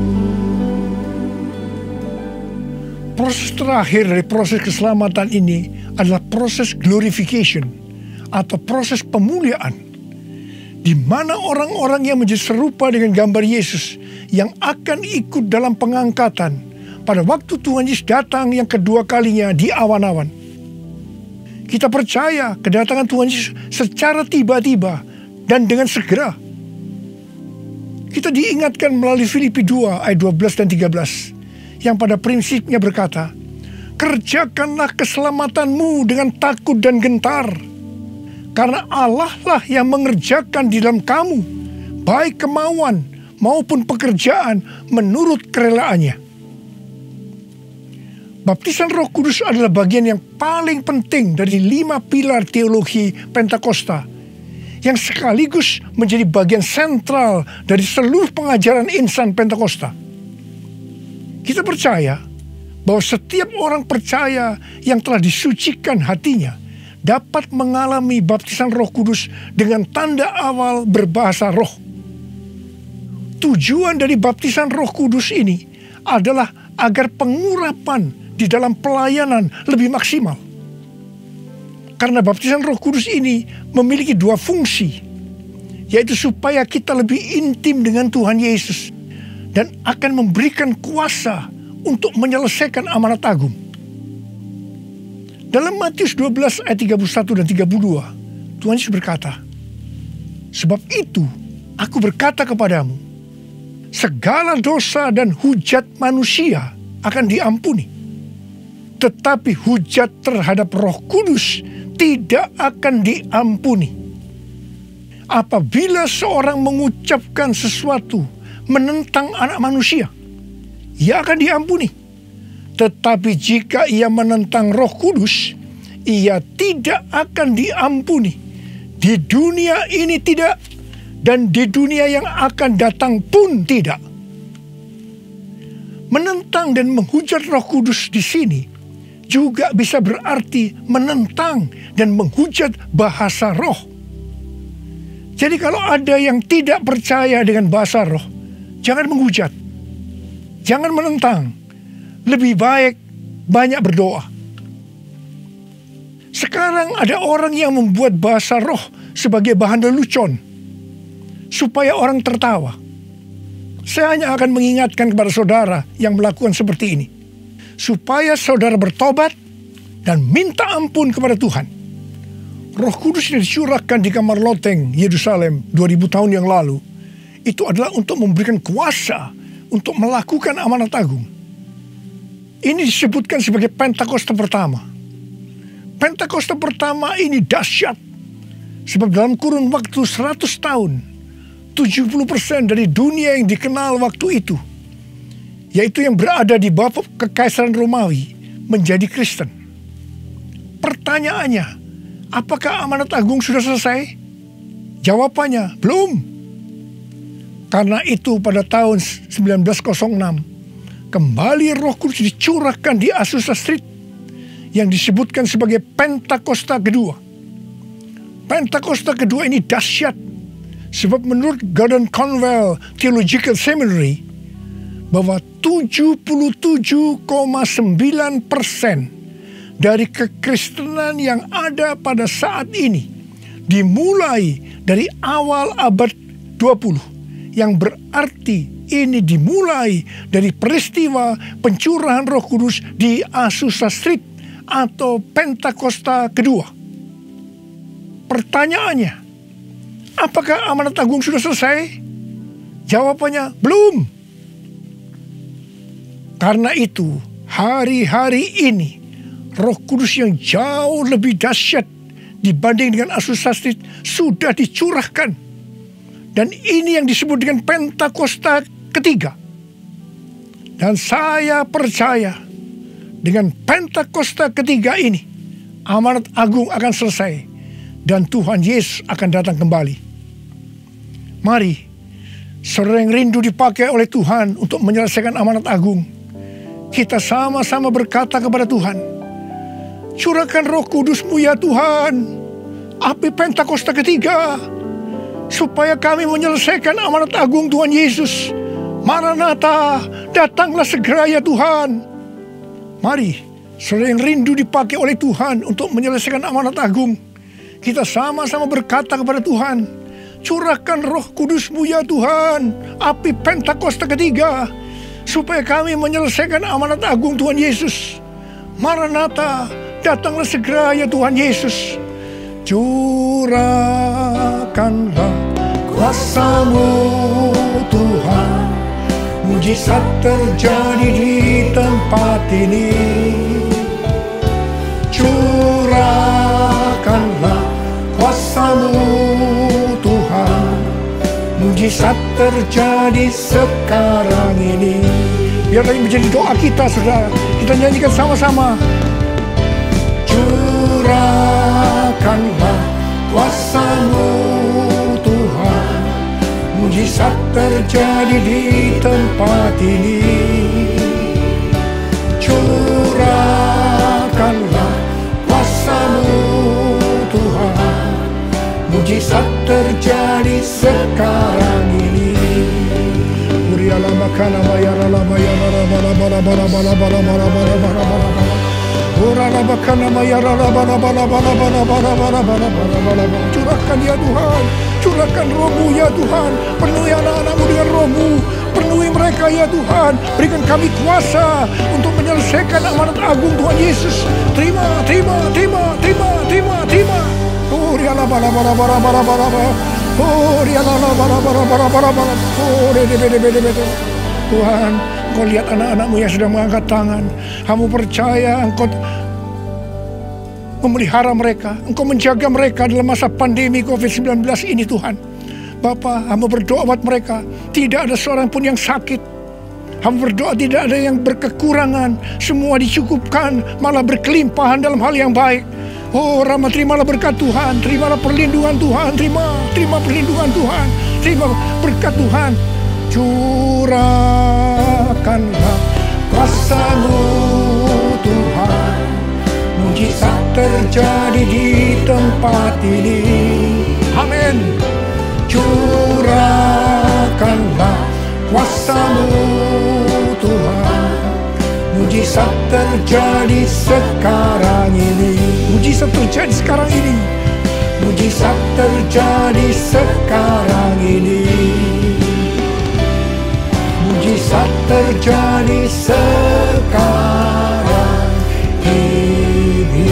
Proses terakhir dari proses keselamatan ini adalah proses glorification atau proses pemuliaan, di mana orang-orang yang menjadi serupa dengan gambar Yesus yang akan ikut dalam pengangkatan pada waktu Tuhan Yesus datang yang kedua kalinya di awan-awan. Kita percaya kedatangan Tuhan Yesus secara tiba-tiba dan dengan segera. Kita diingatkan melalui Filipi 2 ayat 12 dan 13. Yang pada prinsipnya berkata, kerjakanlah keselamatanmu dengan takut dan gentar, karena Allah lah yang mengerjakan di dalam kamu, baik kemauan maupun pekerjaan menurut kerelaannya. Baptisan Roh Kudus adalah bagian yang paling penting dari 5 pilar teologi Pentakosta, yang sekaligus menjadi bagian sentral dari seluruh pengajaran insan Pentakosta. Kita percaya bahwa setiap orang percaya yang telah disucikan hatinya dapat mengalami baptisan Roh Kudus dengan tanda awal berbahasa roh. Tujuan dari baptisan Roh Kudus ini adalah agar pengurapan di dalam pelayanan lebih maksimal. Karena baptisan Roh Kudus ini memiliki 2 fungsi, yaitu supaya kita lebih intim dengan Tuhan Yesus dan akan memberikan kuasa untuk menyelesaikan amanat agung. Dalam Matius 12 ayat 31 dan 32, Tuhan Yesus berkata, sebab itu aku berkata kepadamu, segala dosa dan hujat manusia akan diampuni, tetapi hujat terhadap Roh Kudus tidak akan diampuni. Apabila seorang mengucapkan sesuatu menentang anak manusia, ia akan diampuni. Tetapi jika ia menentang Roh Kudus, ia tidak akan diampuni. Di dunia ini tidak, dan di dunia yang akan datang pun tidak. Menentang dan menghujat Roh Kudus di sini juga bisa berarti menentang dan menghujat bahasa roh. Jadi kalau ada yang tidak percaya dengan bahasa roh, jangan menghujat, jangan menentang. Lebih baik banyak berdoa. Sekarang ada orang yang membuat bahasa roh sebagai bahan lelucon supaya orang tertawa. Saya hanya akan mengingatkan kepada saudara yang melakukan seperti ini, supaya saudara bertobat dan minta ampun kepada Tuhan. Roh Kudus yang dicurahkan di kamar loteng Yerusalem 2000 tahun yang lalu, itu adalah untuk memberikan kuasa untuk melakukan amanat agung. Ini disebutkan sebagai Pentakosta pertama. Pentakosta pertama ini dahsyat, sebab dalam kurun waktu 100 tahun, 70% dari dunia yang dikenal waktu itu, yaitu yang berada di bawah kekaisaran Romawi, menjadi Kristen. Pertanyaannya, apakah amanat agung sudah selesai? Jawabannya, belum. Karena itu pada tahun 1906, kembali Roh Kudus dicurahkan di Azusa Street, yang disebutkan sebagai Pentakosta kedua. Pentakosta kedua ini dahsyat, sebab menurut Gordon Conwell Theological Seminary, bahwa 77,9% dari kekristenan yang ada pada saat ini dimulai dari awal abad 20, yang berarti ini dimulai dari peristiwa pencurahan Roh Kudus di Azusa Street atau Pentakosta kedua. Pertanyaannya, apakah amanat agung sudah selesai? Jawabannya, belum. Karena itu, hari-hari ini, Roh Kudus yang jauh lebih dahsyat dibanding dengan Azusa Street sudah dicurahkan. Dan ini yang disebut dengan Pentakosta ketiga. Dan saya percaya, dengan Pentakosta ketiga ini, amanat agung akan selesai dan Tuhan Yesus akan datang kembali. Mari, saudara yang rindu dipakai oleh Tuhan untuk menyelesaikan amanat agung, kita sama-sama berkata kepada Tuhan, curahkan Roh Kudus-Mu ya Tuhan, api Pentakosta ketiga, supaya kami menyelesaikan amanat agung Tuhan Yesus. Maranatha, datanglah segera ya Tuhan. Mari, saudara yang rindu dipakai oleh Tuhan untuk menyelesaikan amanat agung, kita sama-sama berkata kepada Tuhan, curahkan Roh Kudus-Mu ya Tuhan, api Pentakosta ketiga, supaya kami menyelesaikan amanat agung Tuhan Yesus. Maranatha, datanglah segera ya Tuhan Yesus. Curahkanlah kuasa-Mu Tuhan, mujizat terjadi di tempat ini. Curahkanlah kuasa-Mu Tuhan, mujizat terjadi sekarang ini. Biarlah ini menjadi doa kita, saudara. Kita nyanyikan sama-sama. Curahkanlah kuasa-Mu Tuhan, mujizat terjadi di tempat ini. Curahkanlah kuasa-Mu Tuhan, mujizat terjadi sekarang ini. Uriala makana mayara la mayara la bala bala bala bala bala bala bala bala bala. Urala makana mayara la bala bala bala bala bala bala bala bala bala. Curahkan ya Tuhan, curahkan Roh-Mu ya Tuhan, penuhi anak-anak-Mu dengan Roh-Mu, penuhi mereka ya Tuhan, berikan kami kuasa untuk menyelesaikan amanat agung Tuhan Yesus. Terima, terima, terima, terima, terima, terima. Oh, riala bala bala bala bala bala bala. Oh, riala bala bala bala bala bala. Oh, de. Tuhan, Engkau lihat anak-anak-Mu yang sedang mengangkat tangan. Kamu percaya Engkau memelihara mereka, Engkau menjaga mereka dalam masa pandemi COVID-19 ini Tuhan. Bapa, hamba berdoa buat mereka, tidak ada seorang pun yang sakit. Hamba berdoa tidak ada yang berkekurangan, semua dicukupkan, malah berkelimpahan dalam hal yang baik. Oh Rama, terimalah berkat Tuhan, terimalah perlindungan Tuhan, terima perlindungan Tuhan, terima berkat Tuhan. Curahkanlah kuasa-Mu Tuhan, mujizat terjadi di tempat ini. Amin. Curahkanlah kuasa-Mu Tuhan, mujizat terjadi sekarang ini. mujizat terjadi sekarang ini. Mujizat terjadi sekarang ini. Mujizat terjadi sekarang ini.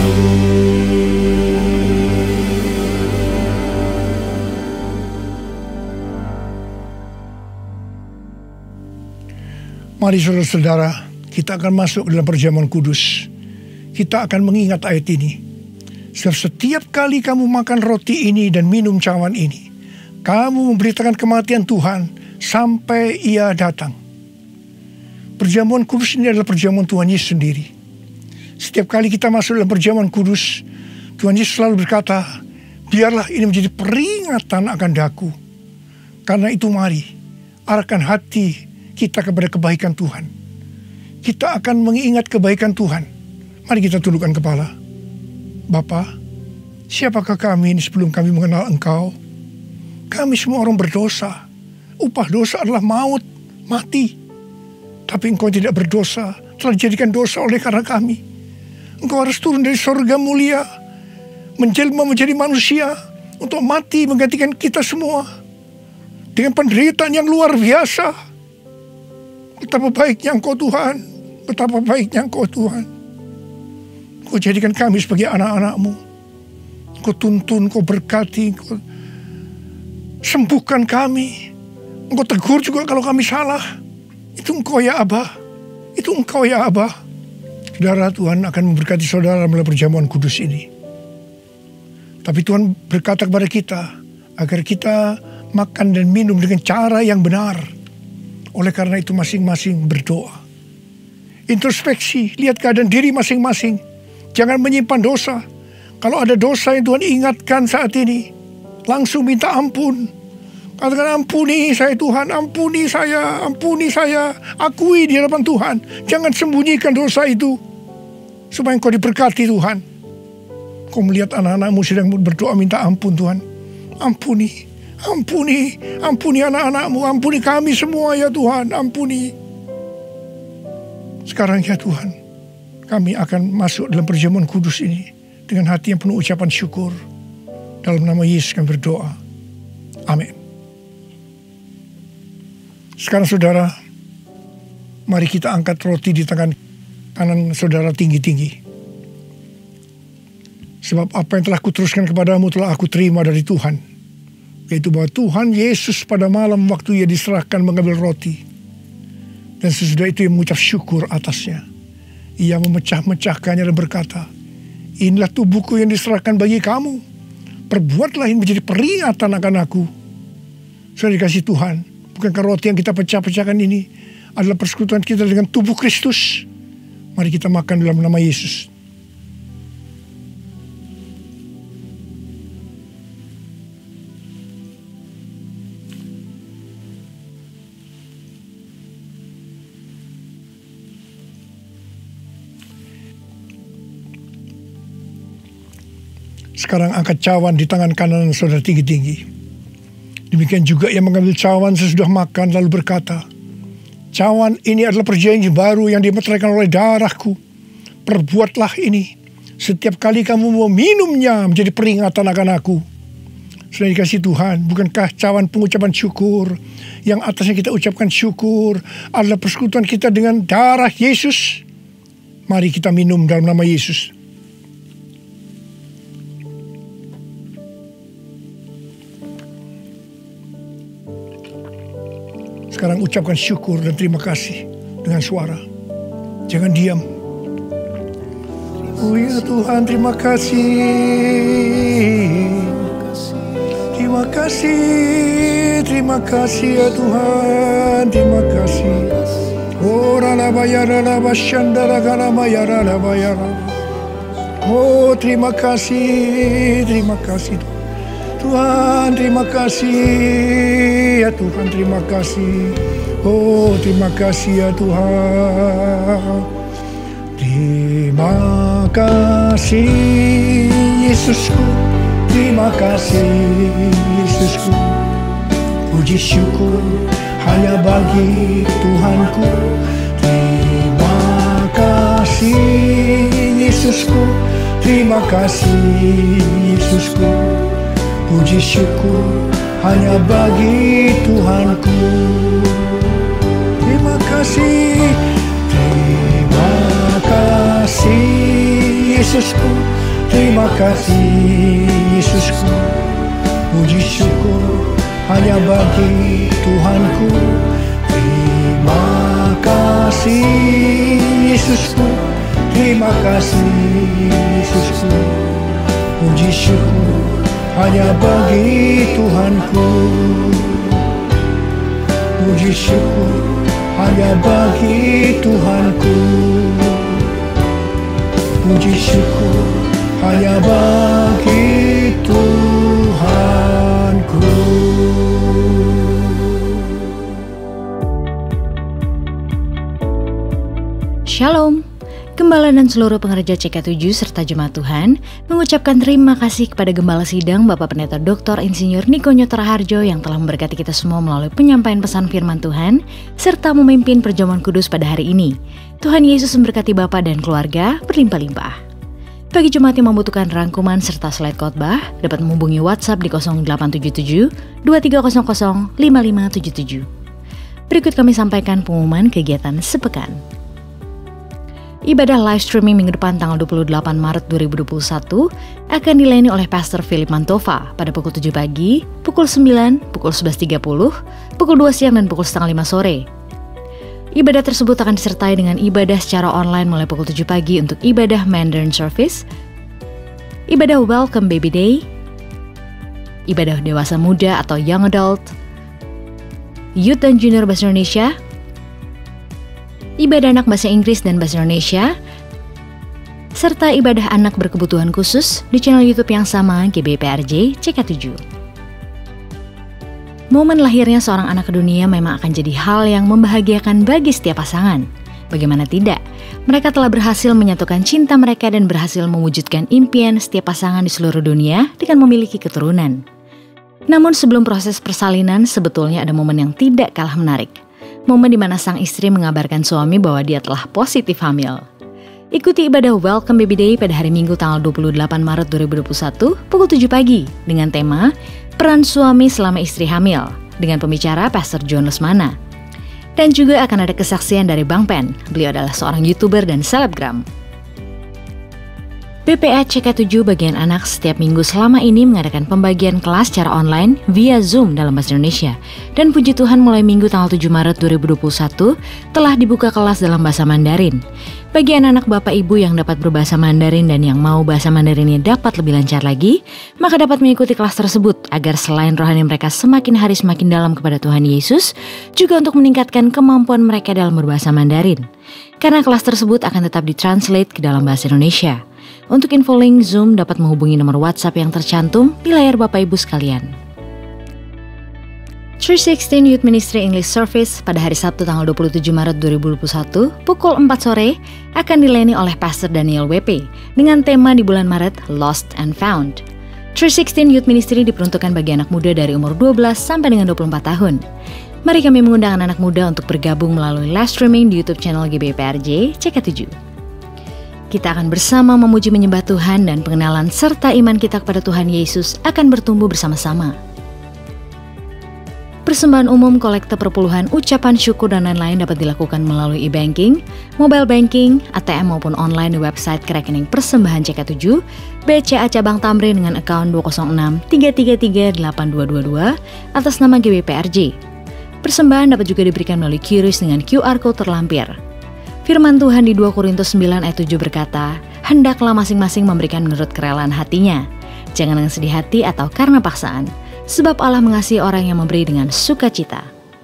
Mari saudara-saudara, kita akan masuk dalam perjamuan kudus. Kita akan mengingat ayat ini. Setiap kali kamu makan roti ini dan minum cawan ini, kamu memberitakan kematian Tuhan sampai Ia datang. Perjamuan kudus ini adalah perjamuan Tuhan Yesus sendiri. Setiap kali kita masuk dalam perjamuan kudus, Tuhan Yesus selalu berkata, biarlah ini menjadi peringatan akan daku. Karena itu mari, arahkan hati kita kepada kebaikan Tuhan. Kita akan mengingat kebaikan Tuhan. Mari kita tundukkan kepala. Bapa, siapakah kami ini sebelum kami mengenal Engkau? Kami semua orang berdosa. Upah dosa adalah maut, mati. Tapi Engkau tidak berdosa, telah dijadikan dosa oleh karena kami. Engkau harus turun dari surga mulia, menjelma menjadi manusia, untuk mati menggantikan kita semua. Dengan penderitaan yang luar biasa. Betapa baiknya Engkau Tuhan. Betapa baiknya Engkau Tuhan. Engkau jadikan kami sebagai anak-anak-Mu. Engkau tuntun, Engkau berkati, Engkau sembuhkan kami. Engkau tegur juga kalau kami salah. Itu Engkau ya Abah. Itu Engkau ya Abah. Saudara, Tuhan akan memberkati saudara melalui perjamuan kudus ini. Tapi Tuhan berkata kepada kita, agar kita makan dan minum dengan cara yang benar. Oleh karena itu masing-masing berdoa. Introspeksi, lihat keadaan diri masing-masing. Jangan menyimpan dosa. Kalau ada dosa yang Tuhan ingatkan saat ini, langsung minta ampun. Katakan, ampuni saya Tuhan, ampuni saya. Akui di hadapan Tuhan. Jangan sembunyikan dosa itu. Supaya Engkau diberkati Tuhan. Kau melihat anak-anak-Mu sedang berdoa minta ampun Tuhan. Ampuni anak-anak-Mu, ampuni kami semua ya Tuhan, ampuni. Sekarang ya Tuhan, kami akan masuk dalam perjamuan kudus ini dengan hati yang penuh ucapan syukur. Dalam nama Yesus kami berdoa. Amin. Sekarang saudara, mari kita angkat roti di tangan kanan saudara tinggi-tinggi. Sebab apa yang telah kuteruskan kepadamu telah aku terima dari Tuhan. Yaitu bahwa Tuhan Yesus pada malam waktu Ia diserahkan mengambil roti. Dan sesudah itu Ia mengucap syukur atasnya. Ia memecah-mecahkannya dan berkata, inilah tubuhku yang diserahkan bagi kamu. Perbuatlah ini menjadi peringatan akan aku. Sudah dikasih Tuhan. Bukankah roti yang kita pecah-pecahkan ini adalah persekutuan kita dengan tubuh Kristus? Mari kita makan dalam nama Yesus. Sekarang angkat cawan di tangan kanan saudara tinggi-tinggi. Demikian juga ia mengambil cawan sesudah makan lalu berkata, cawan ini adalah perjanjian baru yang dimeteraikan oleh darahku. Perbuatlah ini setiap kali kamu mau minumnya menjadi peringatan akan aku. Sudah dikasih Tuhan, bukankah cawan pengucapan syukur yang atasnya kita ucapkan syukur adalah persekutuan kita dengan darah Yesus? Mari kita minum dalam nama Yesus. Sekarang ucapkan syukur dan terima kasih dengan suara. Jangan diam. Oh ya Tuhan, terima kasih. Terima kasih ya Tuhan, terima kasih. Oh oh terima kasih Tuhan, terima kasih ya Tuhan, terima kasih. Oh terima kasih ya Tuhan. Terima kasih Yesusku, terima kasih Yesusku. Puji syukur hanya bagi terima kasih Yesusku. Puji syukur hanya bagi Tuhanku. Terima kasih Yesusku. Terima kasih Yesusku. Puji syukur hanya bagi Tuhanku. Terima kasih Yesusku. Terima kasih Yesusku. Puji syukur hanya bagi Tuhanku. Puji syukur hanya bagi Tuhanku. Puji syukur hanya bagi Tuhanku. Shalom. Gembala dan seluruh pengerja CK7 serta jemaat Tuhan mengucapkan terima kasih kepada Gembala Sidang Bapak Pendeta Dr. Insinyur Niko Nyoto Raharjo yang telah memberkati kita semua melalui penyampaian pesan firman Tuhan serta memimpin perjamuan kudus pada hari ini. Tuhan Yesus memberkati Bapak dan keluarga berlimpah-limpah. Bagi jemaat yang membutuhkan rangkuman serta slide khotbah dapat menghubungi WhatsApp di 0877 2300 5577. Berikut kami sampaikan pengumuman kegiatan sepekan. Ibadah live streaming minggu depan tanggal 28 Maret 2021 akan dilayani oleh Pastor Philip Mantova pada pukul 7 pagi, pukul 9, pukul 11.30, pukul 2 siang dan pukul setengah 5 sore. Ibadah tersebut akan disertai dengan ibadah secara online mulai pukul 7 pagi untuk ibadah Mandarin Service, ibadah Welcome Baby Day, ibadah dewasa muda atau Young Adult, Youth dan Junior Bahasa Indonesia, ibadah anak bahasa Inggris dan bahasa Indonesia, serta ibadah anak berkebutuhan khusus di channel YouTube yang sama GBPRJ CK7. Momen lahirnya seorang anak ke dunia memang akan jadi hal yang membahagiakan bagi setiap pasangan. Bagaimana tidak, mereka telah berhasil menyatukan cinta mereka dan berhasil mewujudkan impian setiap pasangan di seluruh dunia dengan memiliki keturunan. Namun sebelum proses persalinan, sebetulnya ada momen yang tidak kalah menarik. Momen di mana sang istri mengabarkan suami bahwa dia telah positif hamil. Ikuti ibadah Welcome Baby Day pada hari Minggu tanggal 28 Maret 2021 pukul 7 pagi dengan tema Peran Suami Selama Istri Hamil dengan pembicara Pastor John Lesmana. Dan juga akan ada kesaksian dari Bang Pen, beliau adalah seorang YouTuber dan selebgram. BPA CK7 bagian anak setiap minggu selama ini mengadakan pembagian kelas secara online via Zoom dalam bahasa Indonesia. Dan puji Tuhan mulai minggu tanggal 7 Maret 2021 telah dibuka kelas dalam bahasa Mandarin. Bagi anak-anak Bapak Ibu yang dapat berbahasa Mandarin dan yang mau bahasa Mandarinnya dapat lebih lancar lagi, maka dapat mengikuti kelas tersebut agar selain rohani mereka semakin hari semakin dalam kepada Tuhan Yesus, juga untuk meningkatkan kemampuan mereka dalam berbahasa Mandarin. Karena kelas tersebut akan tetap ditranslate ke dalam bahasa Indonesia. Untuk info link Zoom dapat menghubungi nomor WhatsApp yang tercantum di layar Bapak Ibu sekalian. 316 Youth Ministry English Service pada hari Sabtu tanggal 27 Maret 2021 pukul 4 sore akan dilayani oleh Pastor Daniel WP dengan tema di bulan Maret Lost and Found. 316 Youth Ministry diperuntukkan bagi anak muda dari umur 12 sampai dengan 24 tahun. Mari kami mengundang anak muda untuk bergabung melalui live streaming di YouTube channel GBPRJ CK7. Kita akan bersama memuji menyembah Tuhan dan pengenalan serta iman kita kepada Tuhan Yesus akan bertumbuh bersama-sama. Persembahan umum, kolekte perpuluhan, ucapan syukur dan lain-lain dapat dilakukan melalui e-banking, mobile banking, ATM maupun online di website rekening persembahan CK7, BCA Cabang Tamrin dengan akun 206-333-8222 atas nama GBPRJ. Persembahan dapat juga diberikan melalui QRIS dengan QR Code terlampir. Firman Tuhan di 2 Korintus 9 ayat 7 berkata, hendaklah masing-masing memberikan menurut kerelaan hatinya. Jangan dengan sedih hati atau karena paksaan, sebab Allah mengasihi orang yang memberi dengan sukacita.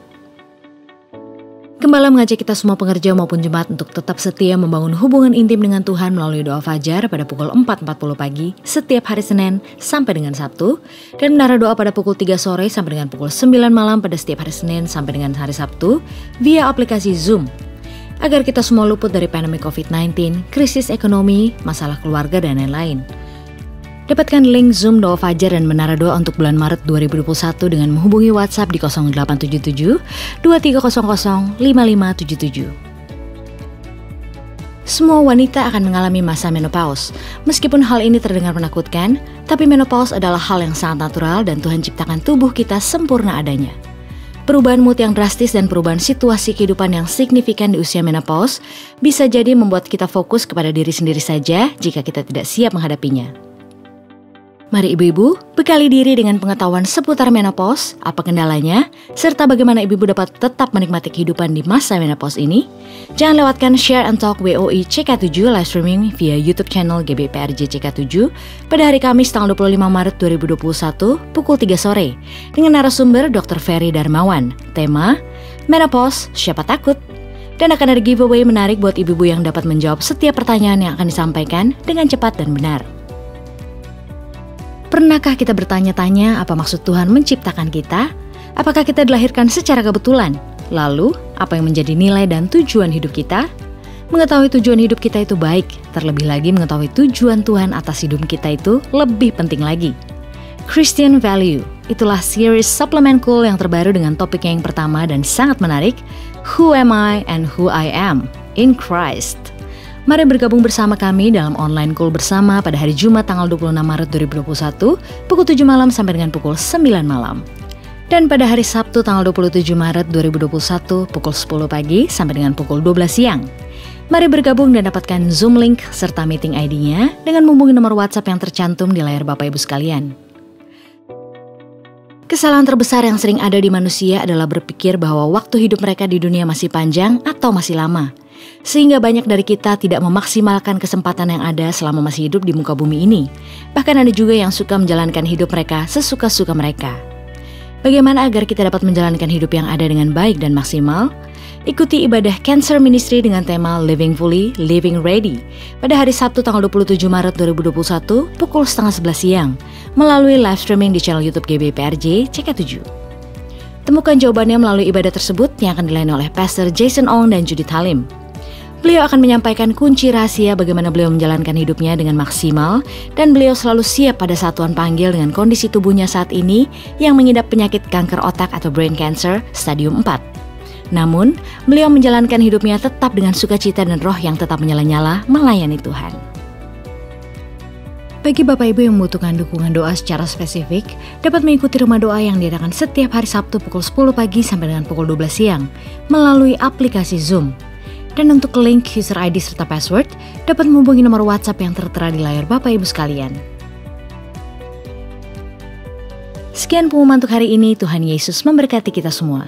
Gembala mengajak kita semua pengerja maupun jemaat untuk tetap setia membangun hubungan intim dengan Tuhan melalui doa fajar pada pukul 4.40 pagi setiap hari Senin sampai dengan Sabtu, dan menara doa pada pukul 3 sore sampai dengan pukul 9 malam pada setiap hari Senin sampai dengan hari Sabtu via aplikasi Zoom. Agar kita semua luput dari pandemi COVID-19, krisis ekonomi, masalah keluarga, dan lain-lain. Dapatkan link Zoom Doa Fajar dan Menara Doa untuk bulan Maret 2021 dengan menghubungi WhatsApp di 0877 2300 5577. Semua wanita akan mengalami masa menopause. Meskipun hal ini terdengar menakutkan, tapi menopause adalah hal yang sangat natural dan Tuhan ciptakan tubuh kita sempurna adanya. Perubahan mood yang drastis dan perubahan situasi kehidupan yang signifikan di usia menopause bisa jadi membuat kita fokus kepada diri sendiri saja jika kita tidak siap menghadapinya. Mari ibu-ibu, bekali diri dengan pengetahuan seputar menopause, apa kendalanya, serta bagaimana ibu-ibu dapat tetap menikmati kehidupan di masa menopause ini. Jangan lewatkan Share and Talk WOI CK7 live streaming via YouTube channel GBPRJ CK7 pada hari Kamis tanggal 25 Maret 2021 pukul 3 sore dengan narasumber Dr. Ferry Darmawan. Tema, Menopause, siapa takut? Dan akan ada giveaway menarik buat ibu-ibu yang dapat menjawab setiap pertanyaan yang akan disampaikan dengan cepat dan benar. Pernahkah kita bertanya-tanya apa maksud Tuhan menciptakan kita? Apakah kita dilahirkan secara kebetulan? Lalu, apa yang menjadi nilai dan tujuan hidup kita? Mengetahui tujuan hidup kita itu baik, terlebih lagi mengetahui tujuan Tuhan atas hidup kita itu lebih penting lagi. Christian Value, itulah series suplemen cool yang terbaru dengan topik yang pertama dan sangat menarik, Who Am I and Who I Am in Christ. Mari bergabung bersama kami dalam online call bersama pada hari Jumat tanggal 26 Maret 2021 pukul 7 malam sampai dengan pukul 9 malam. Dan pada hari Sabtu tanggal 27 Maret 2021 pukul 10 pagi sampai dengan pukul 12 siang. Mari bergabung dan dapatkan Zoom link serta meeting ID-nya dengan menghubungi nomor WhatsApp yang tercantum di layar Bapak Ibu sekalian. Kesalahan terbesar yang sering ada di manusia adalah berpikir bahwa waktu hidup mereka di dunia masih panjang atau masih lama. Sehingga banyak dari kita tidak memaksimalkan kesempatan yang ada selama masih hidup di muka bumi ini. Bahkan ada juga yang suka menjalankan hidup mereka sesuka-suka mereka. Bagaimana agar kita dapat menjalankan hidup yang ada dengan baik dan maksimal? Ikuti ibadah Cancer Ministry dengan tema Living Fully, Living Ready pada hari Sabtu tanggal 27 Maret 2021 pukul 10:30 siang melalui live streaming di channel YouTube GBPRJ CK7. Temukan jawabannya melalui ibadah tersebut yang akan dilayani oleh Pastor Jason Ong dan Judith Halim. Beliau akan menyampaikan kunci rahasia bagaimana beliau menjalankan hidupnya dengan maksimal dan beliau selalu siap pada saat Tuhan panggil dengan kondisi tubuhnya saat ini yang mengidap penyakit kanker otak atau brain cancer stadium 4. Namun, beliau menjalankan hidupnya tetap dengan sukacita dan roh yang tetap menyala-nyala melayani Tuhan. Bagi Bapak Ibu yang membutuhkan dukungan doa secara spesifik, dapat mengikuti rumah doa yang diadakan setiap hari Sabtu pukul 10 pagi sampai dengan pukul 12 siang melalui aplikasi Zoom. Dan untuk link user ID serta password, dapat menghubungi nomor WhatsApp yang tertera di layar Bapak Ibu sekalian. Sekian pengumuman untuk hari ini, Tuhan Yesus memberkati kita semua.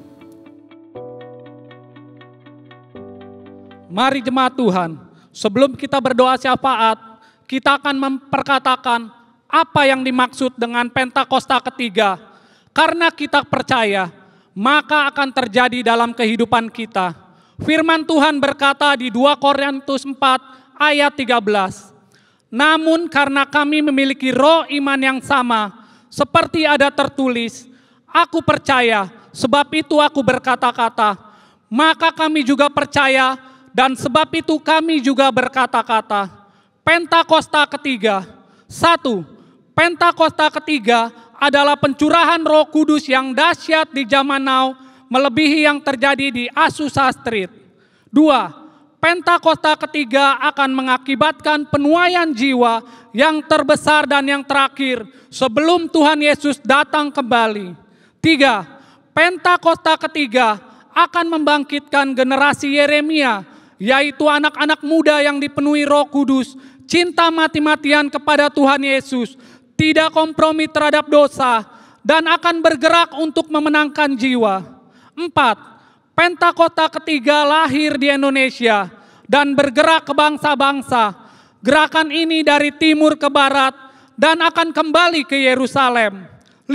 Mari jemaat Tuhan, sebelum kita berdoa syafaat, kita akan memperkatakan apa yang dimaksud dengan Pentakosta ketiga. Karena kita percaya, maka akan terjadi dalam kehidupan kita. Firman Tuhan berkata di 2 Korintus 4 ayat 13. Namun karena kami memiliki roh iman yang sama, seperti ada tertulis, aku percaya, sebab itu aku berkata-kata. Maka kami juga percaya, dan sebab itu kami juga berkata-kata. Pentakosta ketiga. 1. Pentakosta ketiga adalah pencurahan Roh Kudus yang dahsyat di zaman now, melebihi yang terjadi di Azusa Street. 2. Pentakosta ketiga akan mengakibatkan penuaian jiwa yang terbesar dan yang terakhir sebelum Tuhan Yesus datang kembali. 3. Pentakosta ketiga akan membangkitkan generasi Yeremia, yaitu anak-anak muda yang dipenuhi Roh Kudus, cinta mati-matian kepada Tuhan Yesus, tidak kompromi terhadap dosa, dan akan bergerak untuk memenangkan jiwa. 4. Pentakosta ketiga lahir di Indonesia dan bergerak ke bangsa-bangsa. Gerakan ini dari timur ke barat dan akan kembali ke Yerusalem.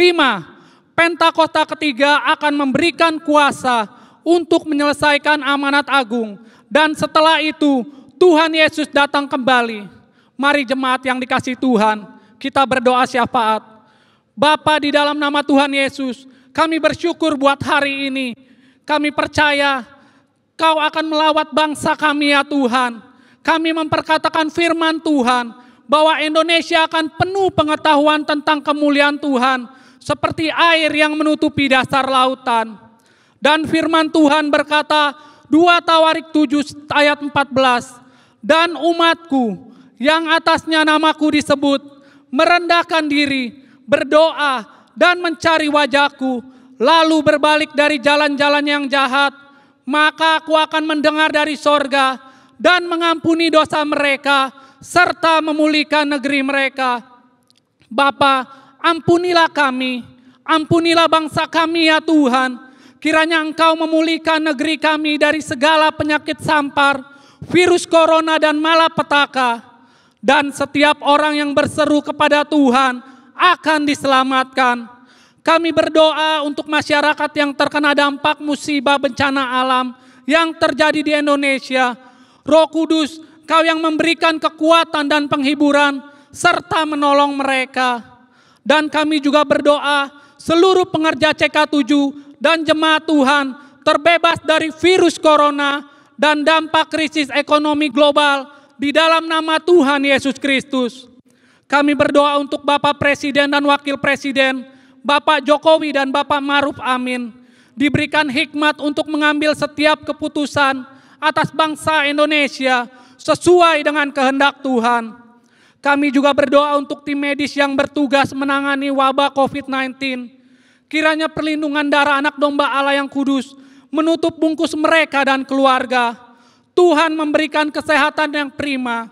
5. Pentakosta ketiga akan memberikan kuasa untuk menyelesaikan amanat agung. Dan setelah itu Tuhan Yesus datang kembali. Mari jemaat yang dikasihi Tuhan, kita berdoa syafaat. Bapa, di dalam nama Tuhan Yesus, kami bersyukur buat hari ini. Kami percaya Kau akan melawat bangsa kami ya Tuhan. Kami memperkatakan firman Tuhan bahwa Indonesia akan penuh pengetahuan tentang kemuliaan Tuhan seperti air yang menutupi dasar lautan. Dan firman Tuhan berkata 2 Tawarik 7 ayat 14, dan umatku yang atasnya namaku disebut, merendahkan diri, berdoa, dan mencari wajahku, lalu berbalik dari jalan-jalan yang jahat, maka aku akan mendengar dari sorga dan mengampuni dosa mereka, serta memulihkan negeri mereka. Bapa, ampunilah kami, ampunilah bangsa kami ya Tuhan. Kiranya Engkau memulihkan negeri kami dari segala penyakit sampar, virus corona dan malapetaka. Dan setiap orang yang berseru kepada Tuhan akan diselamatkan. Kami berdoa untuk masyarakat yang terkena dampak musibah bencana alam yang terjadi di Indonesia. Roh Kudus, Kau yang memberikan kekuatan dan penghiburan serta menolong mereka. Dan kami juga berdoa seluruh pengerja CK7 dan jemaat Tuhan terbebas dari virus corona dan dampak krisis ekonomi global di dalam nama Tuhan Yesus Kristus. Kami berdoa untuk Bapak Presiden dan Wakil Presiden, Bapak Jokowi dan Bapak Maruf Amin, diberikan hikmat untuk mengambil setiap keputusan atas bangsa Indonesia sesuai dengan kehendak Tuhan. Kami juga berdoa untuk tim medis yang bertugas menangani wabah COVID-19. Kiranya perlindungan darah anak domba Allah yang kudus menutup bungkus mereka dan keluarga. Tuhan memberikan kesehatan yang prima.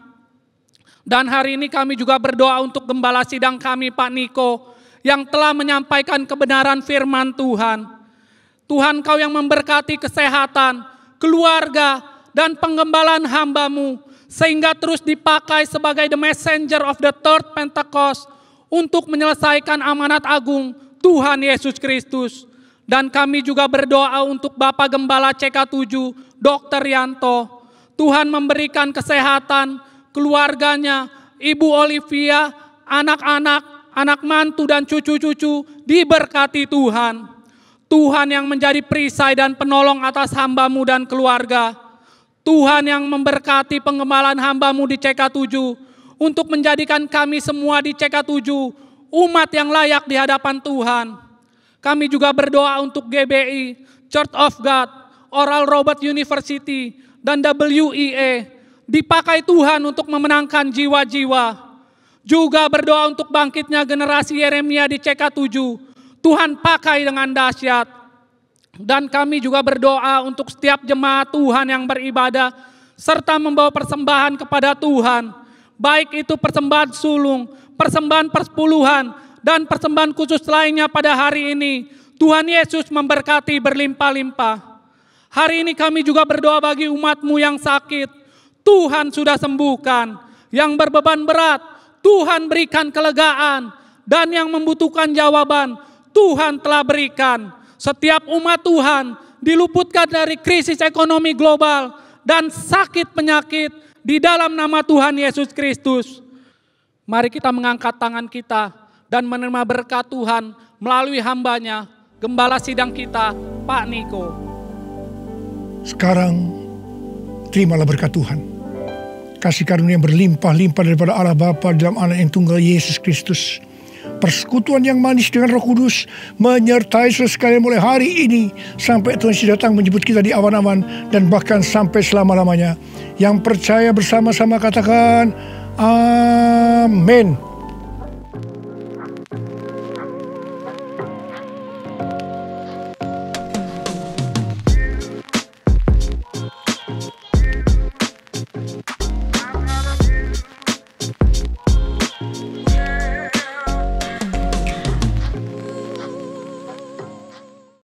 Dan hari ini kami juga berdoa untuk gembala sidang kami Pak Niko yang telah menyampaikan kebenaran firman Tuhan. Tuhan, Kau yang memberkati kesehatan, keluarga, dan penggembalaan hamba-Mu, sehingga terus dipakai sebagai the messenger of the third Pentecost untuk menyelesaikan amanat agung Tuhan Yesus Kristus. Dan kami juga berdoa untuk Bapak Gembala CK7, Dr. Yanto. Tuhan memberikan kesehatan, keluarganya, Ibu Olivia, anak-anak, anak mantu dan cucu-cucu diberkati Tuhan. Tuhan yang menjadi perisai dan penolong atas hamba-Mu dan keluarga. Tuhan yang memberkati pengembalaan hamba-Mu di CK7 untuk menjadikan kami semua di CK7 umat yang layak di hadapan Tuhan. Kami juga berdoa untuk GBI, Church of God, Oral Roberts University, dan WEA. Dipakai Tuhan untuk memenangkan jiwa-jiwa. Juga berdoa untuk bangkitnya generasi Yeremia di CK7. Tuhan pakai dengan dahsyat. Dan kami juga berdoa untuk setiap jemaat Tuhan yang beribadah serta membawa persembahan kepada Tuhan. Baik itu persembahan sulung, persembahan persepuluhan, dan persembahan khusus lainnya pada hari ini. Tuhan Yesus memberkati berlimpah-limpah. Hari ini kami juga berdoa bagi umat-Mu yang sakit. Tuhan sudah sembuhkan. Yang berbeban berat, Tuhan berikan kelegaan. Dan yang membutuhkan jawaban, Tuhan telah berikan. Setiap umat Tuhan diluputkan dari krisis ekonomi global dan sakit penyakit di dalam nama Tuhan Yesus Kristus. Mari kita mengangkat tangan kita dan menerima berkat Tuhan melalui hamba-Nya, Gembala sidang kita, Pak Niko. Sekarang terimalah berkat Tuhan. Kasih karunia yang berlimpah-limpah daripada Allah Bapa dalam Anak yang tunggal Yesus Kristus. Persekutuan yang manis dengan Roh Kudus menyertai saudara sekalian mulai hari ini sampai Tuhan Yesus datang menjemput kita di awan-awan dan bahkan sampai selama-lamanya. Yang percaya bersama-sama katakan amin.